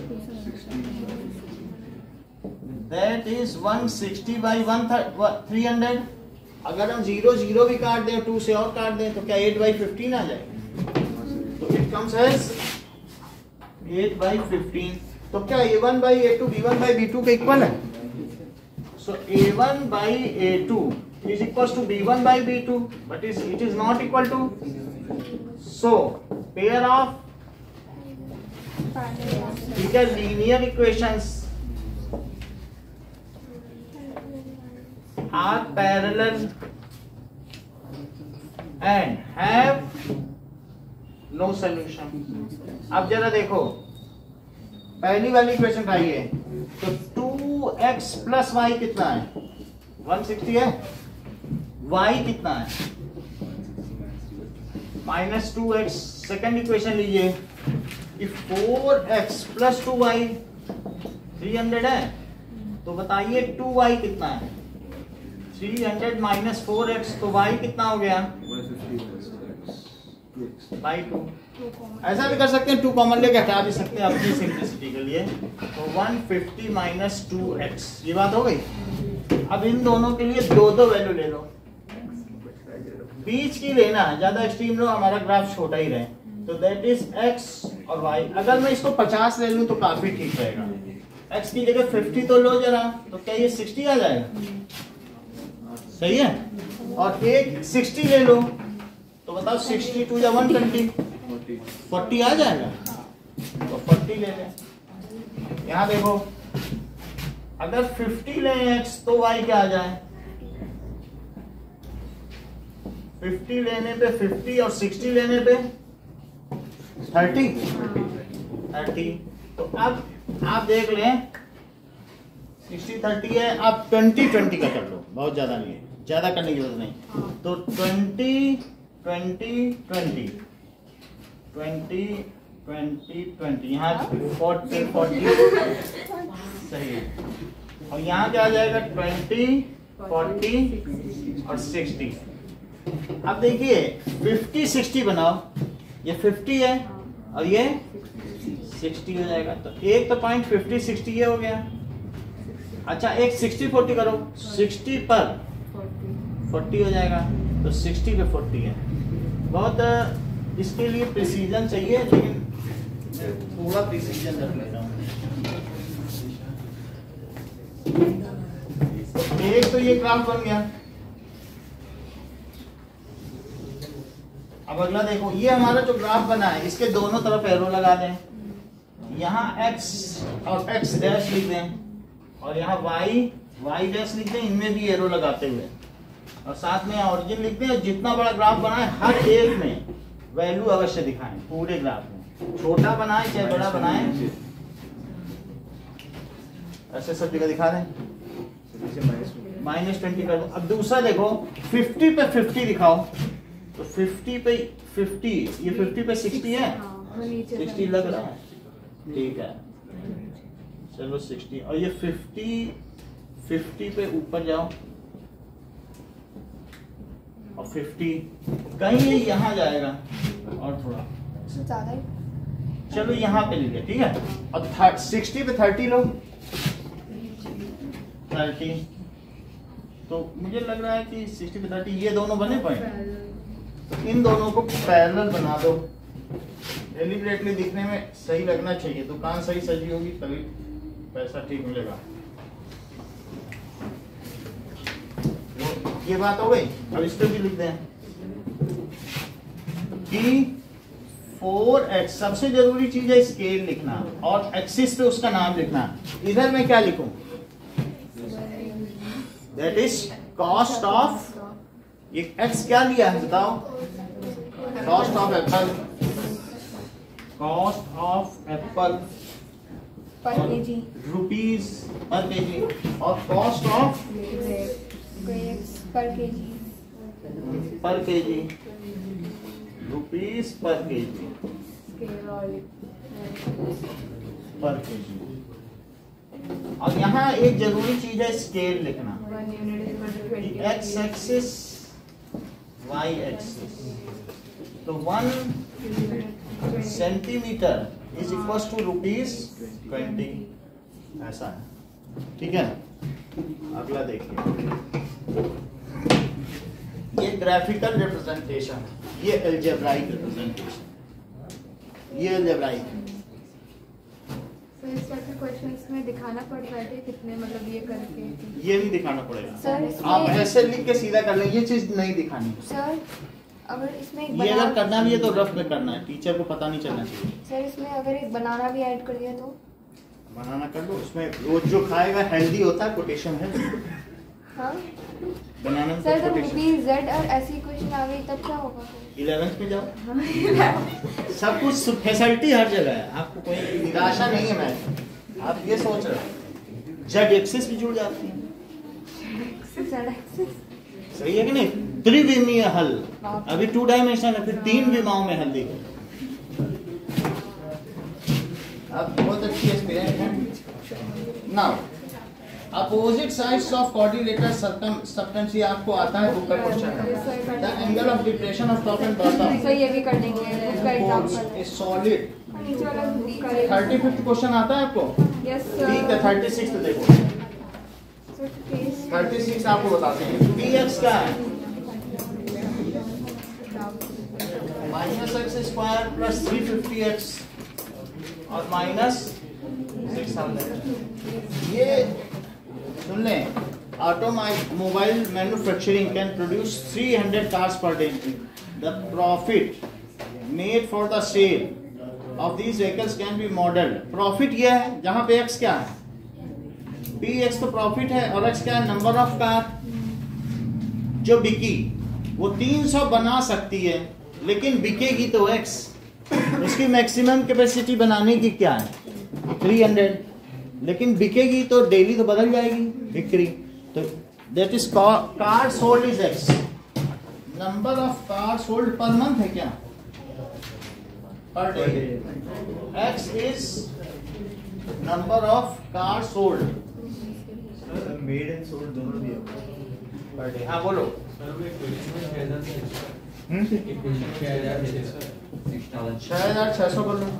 that is one sixty by one three hundred. अगर हम zero zero भी काट दें, टू से और काट दें, तो क्या एट बाई फिफ्टीन आ जाएगा। तो it comes as eight by fifteen. तो क्या a one by a two b one by b two के इक्वल है। So a one by a two is equals to b one by b two, but is it is not equal to. So pair of, ठीक है, linear equations are parallel and have no solution. अब जरा देखो पहली वाली equation उठाइए, तो to x plus Y कितना है, वन सिक्सटी है, y कितना है, minus two x. Second equation लीजिए, if four x plus two y three hundred है, तो बताइए टू वाई कितना है, three hundred minus four x, तो y कितना हो गया, बाई टू। ऐसा भी कर सकते हैं, टू कॉमन लेके हटा भी सकते हैं अपनी सिंप्लिसिटी के लिए। तो one fifty minus two x, ये बात हो गई। अब इन दोनों के लिए दो दो वैल्यू ले लो, बीच की लेना है, ज्यादा एक्सट्रीम लो, हमारा ग्राफ छोटा ही रहे। तो दैट इज x और y। अगर मैं इसको पचास ले लूं तो काफी ठीक रहेगा। x की जगह फिफ्टी तो लो जरा, तो क्या ये सिक्सटी आ जाएगा, सही है। और एक सिक्सटी ले लो, तो बताओ सिक्सटी टू या वन ट्वेंटी, फोर्टी आ जाएगा, तो फोर्टी ले लें। यहाँ देखो अगर फिफ्टी लें x तो y क्या आ जाए, फिफ्टी लेने पे फिफ्टी और सिक्सटी लेने पे थर्टी, थर्टी। तो अब आप देख लें सिक्सटी थर्टी है, आप ट्वेंटी ट्वेंटी का कर लो, बहुत ज्यादा नहीं है, ज्यादा करने की जरूरत नहीं। तो twenty twenty twenty twenty twenty twenty, यहाँ फोर्टी फोर्टी सही है। और यहाँ क्या आ जाएगा, ट्वेंटी फोर्टी और सिक्सटी। अब देखिए फिफ्टी सिक्सटी बनाओ, ये फिफ्टी है और ये सिक्सटी हो जाएगा। तो एक तो पॉइंट फिफ्टी सिक्सटी ये हो गया। अच्छा एक सिक्सटी फोर्टी करो, सिक्सटी पर फोर्टी हो जाएगा, तो सिक्सटी पे फोर्टी है। बहुत इसके लिए प्रिसीजन चाहिए, लेकिन थोड़ा प्रिसीजन रख लेता हूँ। एक तो ये ग्राफ बन गया। अब अगला देखो, ये हमारा जो ग्राफ बना है, इसके दोनों तरफ एरो लगा दें। यहाँ x और x डैश लिख दें, और यहाँ y y डैश लिख दें, इनमें भी एरो लगाते हुए, और साथ में ऑरिजिन लिख दें। जितना बड़ा ग्राफ बनाए हर एक में वैल्यू अवश्य दिखाएं, पूरे ग्राफ में, छोटा बनाए चाहे बड़ा बनाए, ऐसे सब जगह दिखा दें। माइनस ट्वेंटी कर दो। अब दूसरा देखो, फिफ्टी पे फिफ्टी दिखाओ, तो फिफ्टी पे फिफ्टी, ये फिफ्टी पे सिक्सटी है, सिक्सटी लग रहा है, ठीक है। चलो सिक्सटी, और ये फिफ्टी फिफ्टी पे ऊपर जाओ और फिफ्टी कहीं ये यहाँ जाएगा और थोड़ा ज़्यादा ही। चलो यहाँ पे लीजिए, ठीक है। और सिक्सटी पे थर्टी लो, थर्टी, तो मुझे लग रहा है कि सिक्सटी पे थर्टी ये दोनों बने पॉइंट, तो इन दोनों को पैरेलल बना दो। डेलिबरेटली दिखने में सही लगना चाहिए, दुकान सही सजी होगी तभी पैसा ठीक मिलेगा। ये बात हो गई। अब इस पे भी लिख दें कि फोर एक्स, सबसे जरूरी चीज है स्केल लिखना और एक्सिस पे उसका नाम लिखना। इधर मैं क्या लिखूं? दैट इज कॉस्ट ऑफ, ये एक्स क्या लिया है बताओ? Cost of apple, cost of apple per kg, rupees per kg, और cost of per kg, per kg rupees per kg per kg. और यहाँ एक जरूरी चीज है स्केल लिखना, एक्स एक्सिस वाई एक्सिस। तो one centimetre is equal to rupees twenty, ऐसा है, ठीक है। अगला देखिए, ये ग्राफिकल रिप्रेजेंटेशन, ये अलजेब्राइक रिप्रेजेंटेशन, ये अलजेब्राइक है। तो इस वैसे क्वेश्चंस में दिखाना पड़ता है कि कितने मतलब ये करके, ये भी दिखाना पड़ेगा। सर इसमें आप ऐसे लिख के सीधा कर लें, ये चीज नहीं दिखानी। सर अगर इसमें एक ये अगर बना करना भी है तो रफ में करना है, टीचर को पता नहीं चलना चाहिए। सर इसमें अगर एक बनाना भी ऐड कर दिया तो बनाना कर लो, उसमें रोज जो खाएगा हेल्दी होता है, कोटेशन है हाँ बनाना में। सर जब कोटेशन रुपीज जेड और ऐसी क्वेश्चन आ गई तब क्या होगा? इलेवेंथ में जाओ, सब कुछ फैसिलिटी हर जगह है, आपको कोई निराशा नहीं है। मैं आप ये सोच रहे हैं जेड एक्सिस भी जुड़ जाती है, सही है कि नहीं? त्रिविमीय हल, अभी टू डायमेंशनल है, फिर तीन विमाओं में हल देखो। आप बहुत अच्छी एक्सपीरियंस है। Now opposite sides of quadrilateral subtends, ये आपको आता है, बुक का क्वेश्चन है। The angle of depression of top and bottom sir ये भी कर देंगे, उसका एग्जांपल इज सॉलिड। नीचे वाला भी करेंगे। थर्टी फिफ्थ क्वेश्चन आता है आपको? यस ठीक है, सर। थर्टी सिक्स देखो, सर केस थर्टी सिक्स आपको बताते हैं। पी एक्स क्या है? Minus x square plus three fifty x और माइनस सिक्स हंड्रेड। ये सुन लें, automobile manufacturing can produce three hundred cars per day. The profit made for the sale of these vehicles can be modelled. Profit ये है, जहां पे x क्या है, पी एक्स तो प्रॉफिट है, और एक्स क्या है, नंबर ऑफ कार जो बिकी। वो तीन सौ बना सकती है, लेकिन बिकेगी तो एक्स। उसकी मैक्सिमम कैपेसिटी बनाने की क्या है, थ्री हंड्रेड, लेकिन बिकेगी तो डेली तो बदल जाएगी बिक्री। तो that is car sold is x. Number of car sold per month है क्या, per day. X is number of car sold made and sold दोनों भी है पर डे। हाँ बोलो। छह हजार छह सौ कर लो।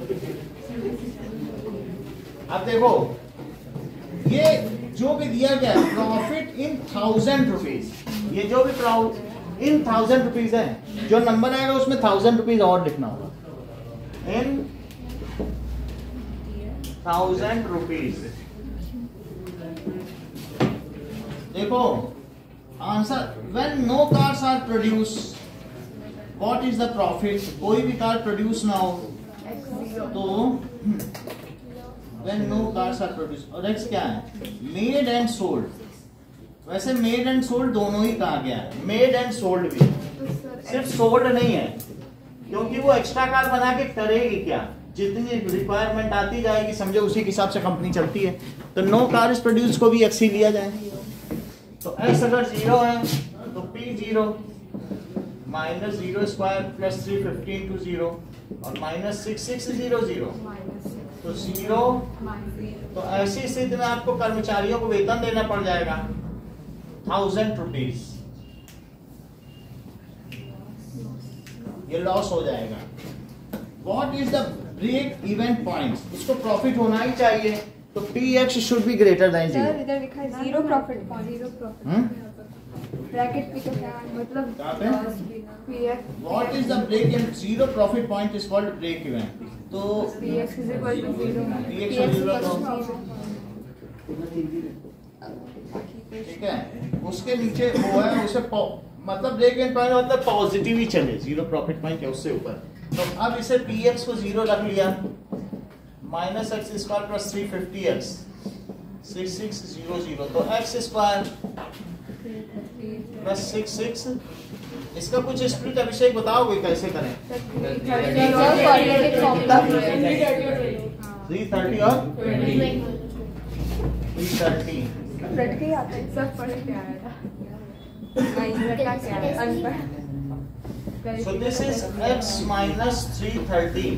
अब देखो, ये जो भी दिया गया है प्रॉफिट इन थाउजेंड रुपीज, ये जो भी प्राउड इन थाउजेंड रुपीज है, जो नंबर आएगा उसमें थाउजेंड रुपीज और लिखना होगा, इन थाउजेंड रुपीज। देखो answer, when no cars are produce what is the profit. कोई भी कार प्रोड्यूस ना हो तो when no cars are produce, और एक्स क्या है, मेड एंड सोल्ड। वैसे मेड एंड सोल्ड दोनों ही कहा गया है, मेड एंड सोल्ड भी, सिर्फ सोल्ड नहीं है, क्योंकि वो एक्स्ट्रा कार बना के करेगी क्या, जितनी रिक्वायरमेंट आती जाएगी समझो उसी के हिसाब से कंपनी चलती है। तो नो कार इज प्रोड्यूस को भी एक्स ही लिया जाए। तो एक्स अगर जीरो है तो p zero minus zero square plus three fifty into zero और minus six six zero zero, तो जीरो तो ऐसी स्थिति में आपको कर्मचारियों को वेतन देना पड़ जाएगा थाउजेंड रुपीज, ये लॉस हो जाएगा। What is the break even point, इसको प्रॉफिट होना ही चाहिए, तो p x should be greater than sir zero. इधर लिखा है zero profit point. Zero profit hmm bracket पे तो क्या है? मतलब कहाँ पे? PF what is the break even, zero profit point is called break even. तो p x is equal to zero. P x और जीरो तो ठीक है, उसके नीचे वो है, उसे पो- मतलब ब्रेक इवन पॉइंट मतलब पॉजिटिव ही चले, जीरो प्रॉफिट पॉइंट है उससे ऊपर। तो अब इसे पी एक्स को जीरो रख लिया, minus x square plus three fifty x six six zero zero, तो x square plus six six, इसका कुछ स्प्लिट अभिषेक बताओगे कैसे करें? क्वाड्रेटिक फॉर्मूला थ्री थर्टी और थ्री थर्टी रट के आता है सब पढ़ के आया था। नहीं रटा क्या है अनपढ़। So this is x minus three thirty.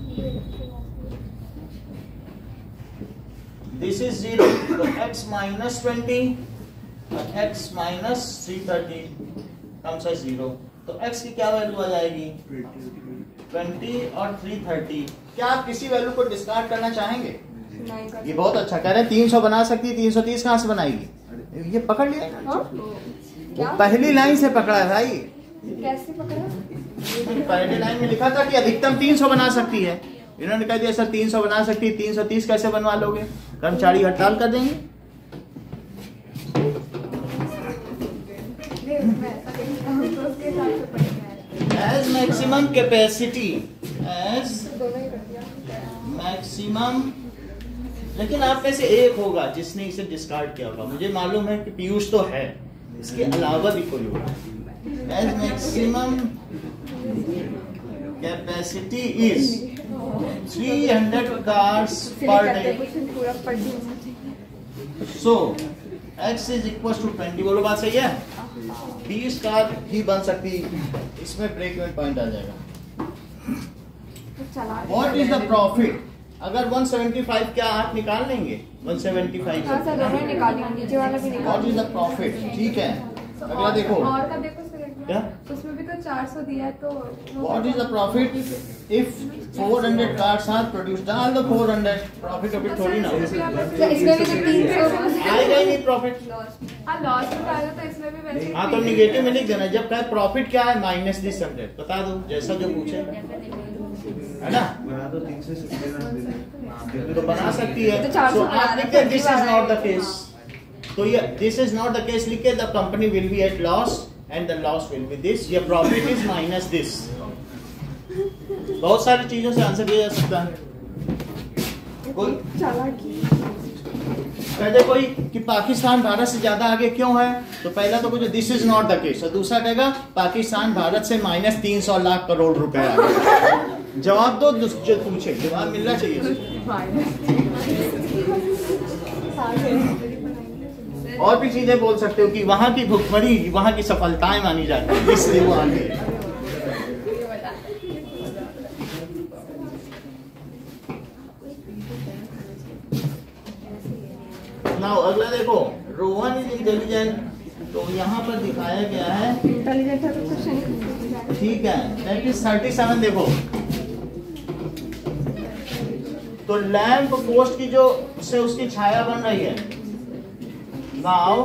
This is zero. So x minus twenty और x minus three thirty comes as zero. तो x की क्या वैल्यू आ जाएगी? twenty और three thirty. क्या आप किसी वैल्यू को डिस्कार्ड करना चाहेंगे? नहीं कर ये बहुत अच्छा कह रहे हैं, तीन सौ बना सकती है, तीन सौ तीस कहाँ से बनाएगी? ये पकड़ लिया है ना? क्या? पहली लाइन से पकड़ा है भाई। कैसे पकड़ा? पहले लाइन में लिखा था कि अधिकतम तीन सौ बना सकती है, इन्होंने कह दिया सर तीन सौ बना सकती है, तीन सौ तीस कैसे बनवा लोगे? कर्मचारी हड़ताल कर देंगे। As maximum capacity, as maximum, लेकिन आप में से एक होगा जिसने इसे डिस्कार्ड किया होगा, मुझे मालूम है कि पीयूष तो है, इसके अलावा भी कोई होगा। As maximum capacity is three hundred cars per day, पूरा पढ़ दिया। so x is equals to twenty, बोलो बात सही है? बीस कार ही बन सकती, इसमें ब्रेक इवन पॉइंट आ जाएगा। What is the profit? अगर one seventy-five क्या आप निकाल लेंगे? one seventy-five हाँ सर दोनों निकाली, नीचे वाला भी What निकाली। is the profit? ठीक है, अगला देखो और का देखो सर एक क्या? बार। उसमें भी तो चार सौ दिया है तो वो- What is the profit if four hundred cars are produced? डाल दो four hundred, प्रॉफिट अभी थोड़ी ना सर इसमें भी तो तीन सौ आएगा ही नहीं प्रॉफिट। हाँ लॉस में डालो तो इसमें भी वैसे हाँ तो निगेटिव में लिख देना, जब कहे प्रॉफिट क्या है माइनस दिस हंड्रेड बता दो, जैसा जो पूछे है ना, बना दो तीन सौ सत्तर तो बना सकती है। तो चार सौ So, बना आप रहे लिखते हैं, this is not the case, तो ये this is not the case लिख के the company will be at loss and the loss will be this, ये प्रॉफिट इज माइनस दिस। बहुत सारी चीजों से आंसर दिया जा सकता है। कोई कहते कोई कि पाकिस्तान भारत से ज्यादा आगे क्यों है, तो पहला तो कुछ this is not the case, और दूसरा कहेगा पाकिस्तान भारत से माइनस तीन सौ लाख करोड़ रुपए आगे। जवाब दो, जो पूछे जवाब मिलना चाहिए उसको। और भी चीजें बोल सकते हो कि वहां की भुखमरी वहां की सफलताएं मानी जाती है, इसलिए वो आगे है। नाउ अगला देखो, रोहन इज इंटेलिजेंट, तो यहाँ पर दिखाया गया है इंटेलिजेंट है तो क्वेश्चन ठीक है, दैट इज थर्टी सेवन। देखो तो लैंप पोस्ट की जो से उसकी छाया बन रही है, now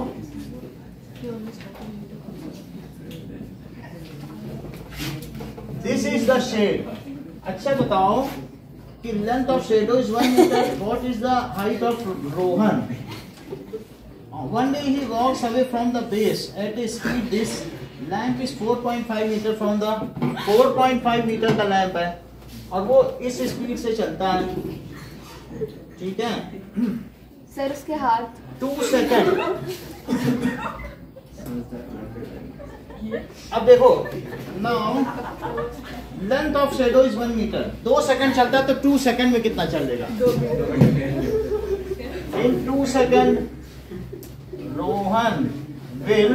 this is the shade. अच्छा बताओ कि length of shadow is one metre, what is the height of Rohan? One day he walks away from the base at a speed, this lamp is four point five meter from the four point five meter का lamp है और वो इस speed से चलता है, ठीक है? सर उसके हाथ टू सेकेंड। अब देखो now length of shadow is one metre, दो सेकंड चलता है तो टू सेकंड में कितना चलेगा? In two second Rohan will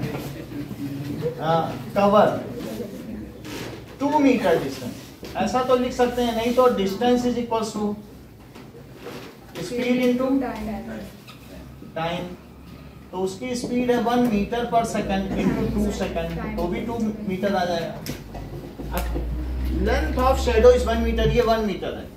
cover two metre distance, ऐसा तो लिख सकते हैं, नहीं तो distance is equal to speed into time, तो उसकी स्पीड है one metre per second into two second, तो भी टू मीटर आ जाएगा। अब length of shadow is one metre, ये वन मीटर है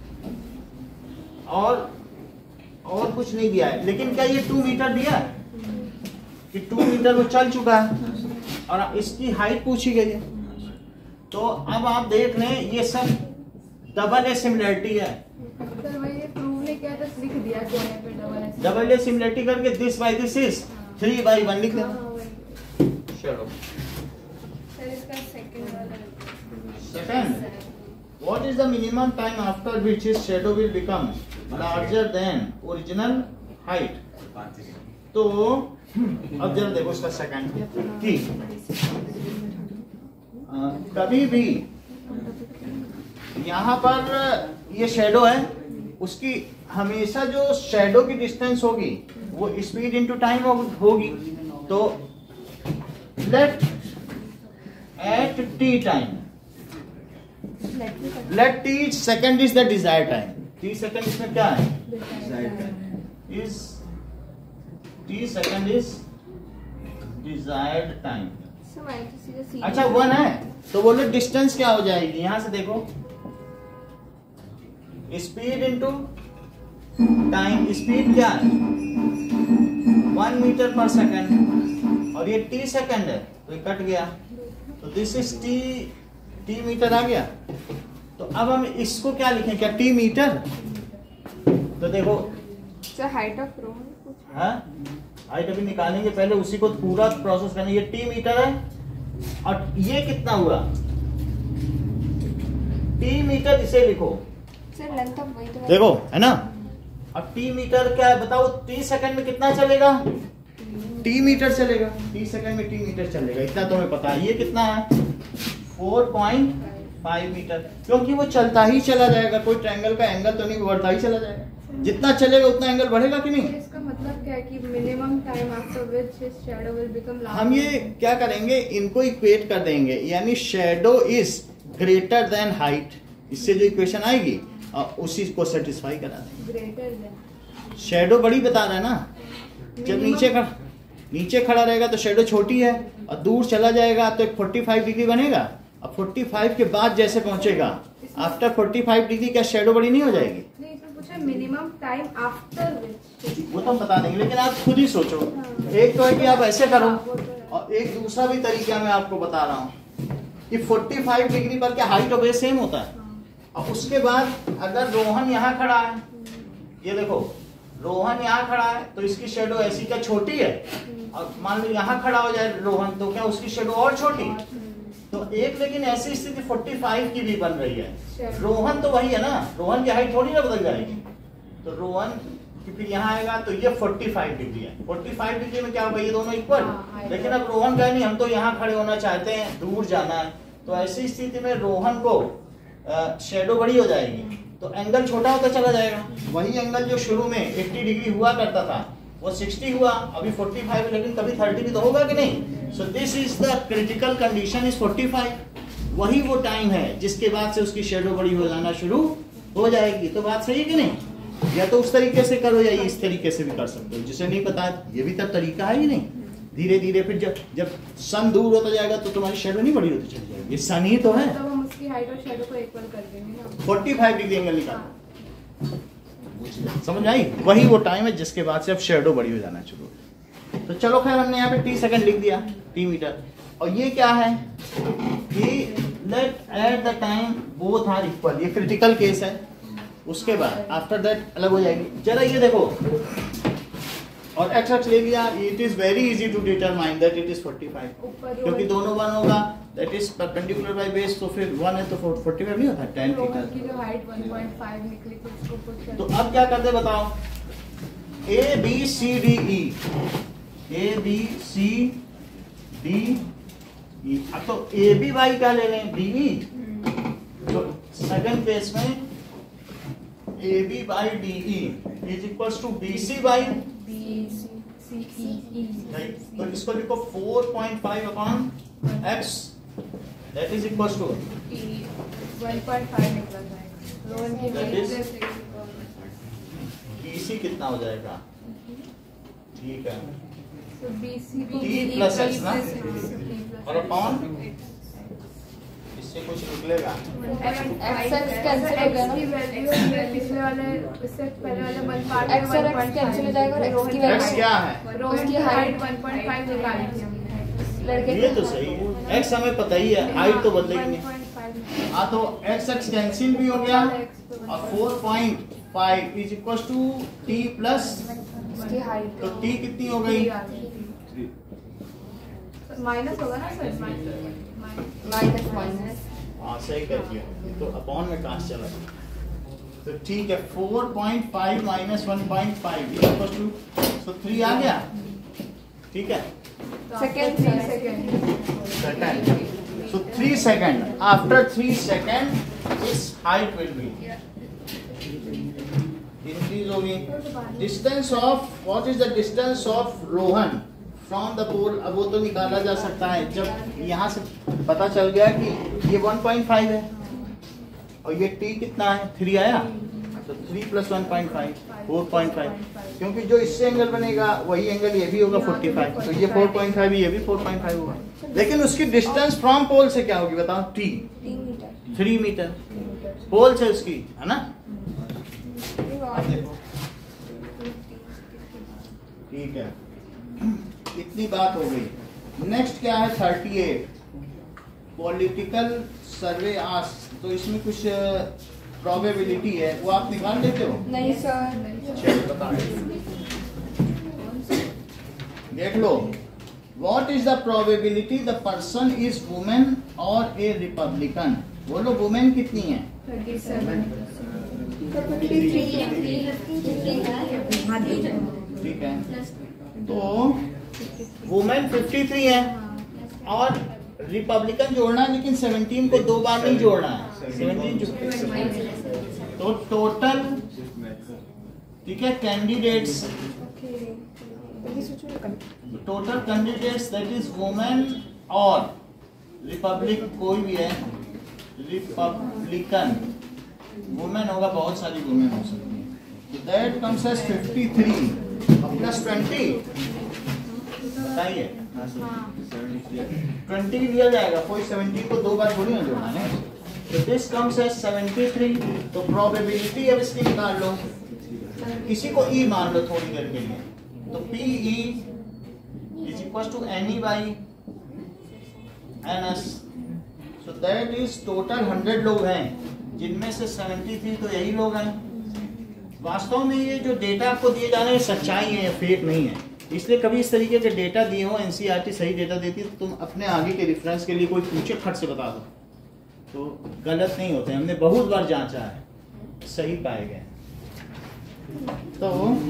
और और कुछ नहीं दिया है, लेकिन क्या ये टू मीटर दिया है कि टू मीटर वो चल चुका है और इसकी हाइट पूछी गई है। तो अब आप देख लें ये सब डबल ए सिमिलरिटी है। सर वही प्रूव नहीं किया, बस लिख दिया कोने पे double S. Double A similarity करके this by this is three by one लिख देना। चलो सर इसका सेकंड वाला second, what is the minimum time after which his shadow will become larger than original height. तो अब जरा देखो इसका सेकंड की कभी भी यहाँ पर ये शैडो है, उसकी हमेशा जो शैडो की डिस्टेंस होगी वो स्पीड इनटू टाइम होगी। तो let at T time, let T second is the desired time. T second इसमें क्या है, is T second is desired time. अच्छा वन है तो बोलो डिस्टेंस क्या हो जाएगी, यहां से देखो स्पीड इनटू टाइम, स्पीड क्या है वन मीटर पर सेकंड और ये टी सेकंड है तो ये कट गया, तो this is T, T metre आ गया। तो अब हम इसको क्या लिखें, क्या टी मीटर, तो देखो हाइट ऑफ रोहन हाँ हाइट अभी निकालेंगे, पहले उसी को पूरा प्रोसेस करना। ये टी मीटर है और ये कितना हुआ टी मीटर, इसे लिखो सर लेंथ ऑफ वही तो देखो है ना। अब टी मीटर क्या है बताओ, टी सेकंड में कितना चलेगा, टी मीटर चलेगा, टी सेकंड में टी मीटर चलेगा, इतना तुम्हें पता है। ये कितना है फोर पॉइंट फाइव मीटर, क्योंकि वो चलता ही चला जाएगा, कोई ट्रायंगल का एंगल तो नहीं बढ़ता ही चला जाएगा, जितना चलेगा उतना एंगल बढ़ेगा कि नहीं। इसका मतलब क्या है कि minimum time after which his shadow will become larger. हम ये क्या करेंगे, इनको इक्वेट कर देंगे, यानी shadow is greater than height, इससे जो इक्वेशन आएगी उसी को सेटिस्फाई करा देंगे। ग्रेटर देन शैडो बड़ी बता रहा है ना, जब नीचे खड़ा नीचे खड़ा रहेगा तो शैडो छोटी है और दूर चला जाएगा तो एक पैंतालीस डिग्री बनेगा। अब पैंतालीस के बाद जैसे पहुंचेगा आफ्टर पैंतालीस डिग्री, क्या शैडो बड़ी नहीं हो जाएगी। नहीं, इसमें पूछा मिनिमम टाइम आफ्टर व्हिच, वो तो हम बता देंगे, लेकिन आप खुद ही सोचो। एक तो है कि आप ऐसे करो और एक दूसरा भी तरीका मैं आपको बता रहा हूँ कि पैंतालीस डिग्री पर क्या हाइट और बेस सेम होता है। और उसके बाद अगर रोहन यहाँ खड़ा है, ये देखो रोहन यहाँ खड़ा है तो इसकी शेडो ऐसी क्या छोटी है, और मान लो यहाँ खड़ा हो जाए रोहन तो क्या उसकी शेडो और छोटी। तो एक लेकिन ऐसी स्थिति पैंतालीस की भी बन रही है, रोहन तो वही है ना, रोहन की हाइट थोड़ी ना बदल जाएगी। तो रोहन कि फिर यहाँ आएगा तो ये पैंतालीस डिग्री है, पैंतालीस डिग्री में क्या होगा ये दोनों इक्वल। लेकिन अब रोहन का नहीं, हम तो यहाँ खड़े होना चाहते हैं, दूर जाना है, तो ऐसी स्थिति में रोहन को शेडो बड़ी हो जाएगी तो एंगल छोटा होता चला जाएगा। वही एंगल जो शुरू में अस्सी डिग्री हुआ करता था वो साठ हुआ, अभी पैंतालीस, लेकिन कभी तीस भी तो होगा कि नहीं। So this is the critical condition is पैंतालीस। वही वो टाइम है जिसके बाद से उसकी शेडो बड़ी हो जाना शुरू हो जाएगी। तो बात सही है कि नहीं। या तो उस तरीके से करो या इस तरीके से भी कर सकते हो, जिसे नहीं पता ये भी तब तरीका है ही नहीं। धीरे धीरे फिर जब जब सन दूर होता जाएगा तो तुम्हारी शेडो नहीं बड़ी होती चली जाएगी, ये सन ही तो है। तब हम उसकी हाइट और शेडो को इक्वल कर देंगे ना। पैंतालीस डिग्री एंगल निकाल, समझ आई। वही वो टाइम है जिसके बाद से अब शेडो बड़ी हो जाना शुरू। तो चलो खैर हमने यहाँ पे टी सेकंड लिख दिया, टी मीटर। और ये क्या है कि let at the time both are equal, ये क्रिटिकल केस है। उसके बाद आफ्टर दैट अलग हो जाएगी। जरा ये देखो और एक्स एक्स ले लिया, it is very easy to determine that it is पैंतालीस, क्योंकि दोनों वन होगा, that is perpendicular by base, तो फिर वन है तो पैंतालीस नहीं होता, tan रोहन थीटा। की जो हाइट वन पॉइंट फाइव निकली थी उसको पुट कर। तो अब क्या करते बताओ, A B C D E, A B C D E. अब तो ए बी बाई क्या ले लें, डी ई। तो सेकंड केस में A B by D E is equals to B C by, तो इसको लिखो four point five upon x, that is equals to one point five निकला जाएगा। रोहन की That is- हाइट बीसी कितना हो जाएगा? ठीक है, तो बीसी को टी प्लस एक्स ना, और अपॉन इससे कुछ निकलेगा एक्स एक्स कैंसिल हो गया ना, की वैल्यू पिछले वाले इससे पहले वाले वन पार्ट में एक्स और एक्स कैंसिल हो जाएगा और एक्स की एक्स वैल्यू क्या है? रोहन की उसकी height height one point five निकाली थी हमने। लड़के ये तो सही है, एक्स हमें पता ही है, हाइट तो बदलेगी नहीं। वन पॉइंट फाइव हाँ तो एक्स एक्स कैंसिल भी हो गया और four point five is equal to T plus, उसकी हाइट तो टी कितनी हो गई? माइनस होगा ना सर? माइनस माइनस हाँ सही कर दिया, तो अपॉन में कहाँ से चला गया? तो ठीक है, four point five minus one point five equal to, तो थ्री आ गया। ठीक है, second second second, so three second, after three second its height will be increase होगी। distance of, what is the distance of Rohan from the pole? अब वो तो निकाला जा सकता है, जब यहाँ से पता चल गया कि ये वन पॉइंट फाइव है और ये t कितना है, थ्री आया, तो three plus one point five, four point five, क्योंकि जो इससे एंगल बनेगा वही एंगल ये भी होगा फोर्टी फाइव, तो ये फोर पॉइंट फाइव, ये भी फोर पॉइंट फाइव होगा। लेकिन उसकी डिस्टेंस फ्रॉम पोल से क्या होगी बताओ? टी, तीन मीटर थ्री मीटर पोल से उसकी, है ना? अब देखो, ठीक है, इतनी बात हो गई। नेक्स्ट क्या है? Thirty eight, political survey as, तो इसमें कुछ प्रोबेबिलिटी है, वो आप निकाल लेते हो? नहीं सर, चलो बता देख लो। What is the probability the person is woman or a Republican? बोलो वुमेन कितनी है? थर्टी सेवन ठीक है, तो वुमेन फिफ्टी थ्री है और रिपब्लिकन जोड़ना है, लेकिन सेवनटीन को दो बार नहीं जोड़ना है, सेवनटीन जो, तो टोटल, ठीक है, candidates, total candidates that is women और रिपब्लिक, कोई भी है रिपब्लिकन, वुमेन होगा, बहुत सारी वुमेन हो सकती है, तो that comes as fifty three plus twenty, बताइए ट्वेंटी लिया जाएगा, कोई सेवनटीन को दो बार थोड़ी ना जोड़ना है, तो this comes as seventy three. तो प्रोबेबिलिटी अब इसकी निकाल लो, किसी को ई मान लो थोड़ी देर के लिए, तो P E is equal to N E by N S, so that is total hundred लोग हैं, जिनमें से सेवेंटी थ्री तो यही लोग हैं। वास्तव में ये जो डेटा आपको दिए जा रहे हैं सच्चाई है, फेक नहीं है, इसलिए कभी इस तरीके के डेटा दिए हो, एनसीईआरटी सही डेटा देती है तो तुम अपने आगे के रेफरेंस के लिए कोई पूछे खट से बता दो, तो गलत नहीं होते। हमने बहुत बार जांचा है, सही पाए गए। तो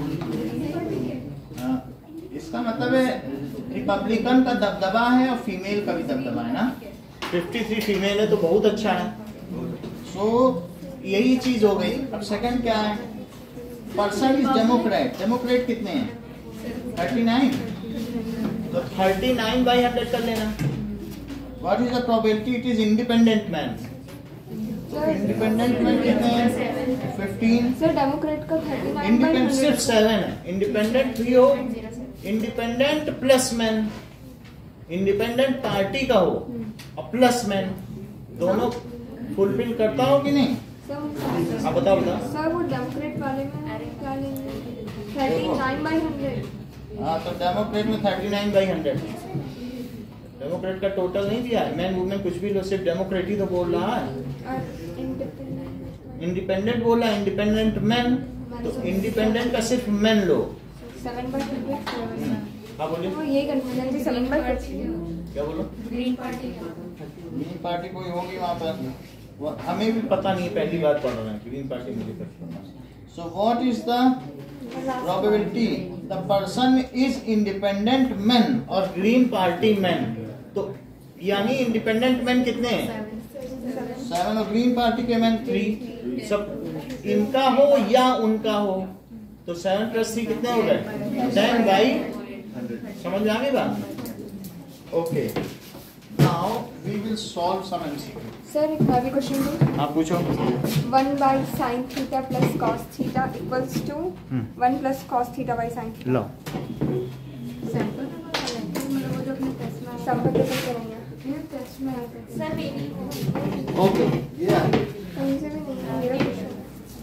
आ, इसका मतलब है रिपब्लिकन का दबदबा है और फीमेल का भी दबदबा है ना, फिफ्टी थ्री फीमेल है तो बहुत अच्छा है। सो so, यही चीज हो गई। अब सेकंड क्या है? पर्सन इज डेमोक्रेट, डेमोक्रेट कितने हैं? थर्टी नाइन, तो थर्टी नाइन बाई हंड्रेड कर लेना। What is the probability? It is independent man, independent man कितने हैं? फिफ्टीन। सर डेमोक्रेट का थर्टी नाइन इंडिपेंडेंट सिर्फ सेवन है, इंडिपेंडेंट भी हो, independent plus man, independent party का हो और प्लस मैन, दोनों फुलफिल करता हो कि नहीं? सर आप बताओ बताओ। सर वो डेमोक्रेट वाले में क्या लेंगे? Thirty nine by hundred. हाँ तो डेमोक्रेट में thirty nine by hundred, democrat का टोटल नहीं दिया है, मैन वुमेन कुछ भी लो, सिर्फ डेमोक्रेट ही तो बोल रहा है। इंडिपेंडेंट बोला, इंडिपेंडेंट मैन, तो इंडिपेंडेंट का सिर्फ मैन लो। Seven by hundred. हाँ बोलिए, वो यही कंफ्यूजन थी, सेवन बाई क्या बोलो? Green party. ग्रीन पार्टी कोई होगी वहाँ पर, वो हमें भी पता नहीं, पहली बार पढ़ रहे हैं ग्रीन पार्टी मुझे पता। So what is the probability the person is independent man और ग्रीन पार्टी मैन, तो यानी इंडिपेंडेंट मैन कितने हैं? सेवन और ग्रीन पार्टी के मैन थ्री। सब इनका हो या उनका हो, तो सेवन प्लस थ्री कितने हो गए? टेन बाई, समझ में आ गई बात? Okay. Now we will solve some M C Q. Sir एक मैं भी क्वेश्चन दूँ. आप पूछो. One by sine theta plus cos theta equals to one plus cos theta by sine theta. लो. सैंपल मतलब वो जो अपने टेस्ट में आया सैंपल पेपर करेंगे. ये टेस्ट में आया था सर मेरी ओके. ये कहीं से भी नहीं है मेरा क्वेश्चन.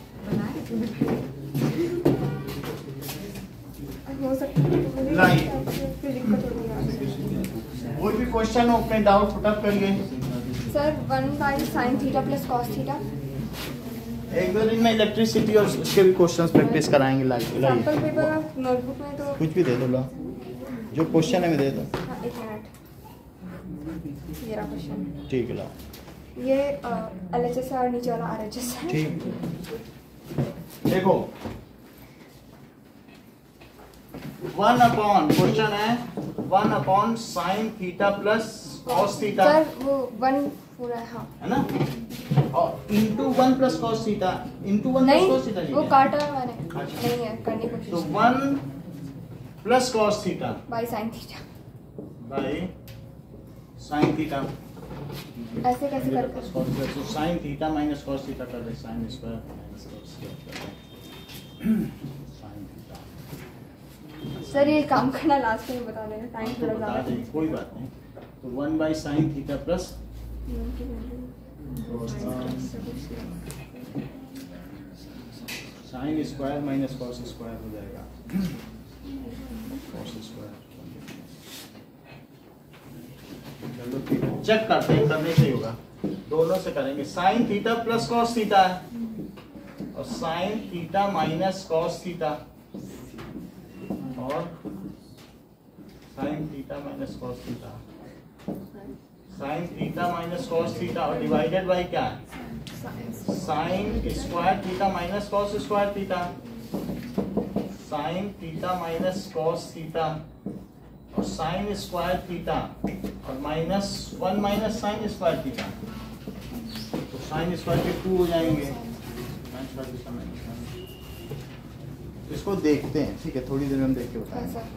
हो सकता है तो मुझे Right. फिर दिक्कत होती है. कोई भी क्वेश्चन हो अपने डाउट फटाफट करिए. Sir one by sine theta plus cos theta. एक दो दिन में इलेक्ट्रिसिटी और उसके भी क्वेश्चंस प्रैक्टिस कराएंगे. लाइव सैंपल पेपर नोटबुक में तो कुछ भी दे दो. लो जो क्वेश्चन है मैं दे दो. हाँ एक मिनट. ये रहा क्वेश्चन. ठीक है. लो. ये एल एच एस है और नीचे वाला आर एच एस है. ठीक. देखो वन अपॉन क्वेश्चन है one upon sine theta plus cos theta sir वो वन पूरा है. हाँ है ना. और into one plus cos theta into one plus नहीं कॉस थीटा वो काटा है मैंने. अच्छा. नहीं है करने की तो कोशिश. One plus cos theta by sine theta. By sine theta. ऐसे कैसे कर कर तो sine theta minus cos theta कर दे. Sine square minus cos square कर दे. Sine theta. सर ये काम करना लास्ट में बता देना. टाइम तो थोड़ा बता ज़्यादा दें कोई बात नहीं. तो one by sine theta plus sine square minus cos square हो जाएगा. Cos square. चलो ठीक है. चेक करते हैं. करने से ही होगा. दोनों से करेंगे. Sine theta plus cos theta है और sine theta minus cos theta और sine theta minus cos theta. Sine theta minus cos theta और डिवाइडेड बाई क्या है sine square theta minus cos square theta. Sine theta minus cos theta और sine square theta और minus one minus sine square theta. तो sine square के two हो जाएंगे. इसको देखते हैं. ठीक है. थोड़ी देर में हम देख के बताएंगे. ऐसा.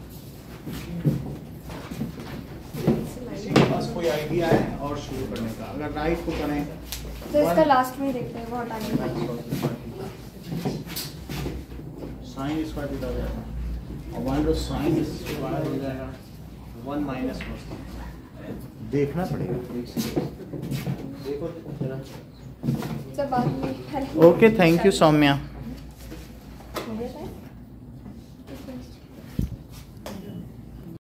किसी के पास कोई आइडिया है और शुरू करने का. अगर राइट को करें तो इसका लास्ट में ही देखते हैं. बहुत टाइम लगेगा. साइन स्क्वायर थीटा हो जाएगा और वन रो साइन स्क्वायर हो जाएगा. वन माइनस कॉस देखना पड़ेगा. देखो जरा. सर बाद में. ओके. Thank you Saumya.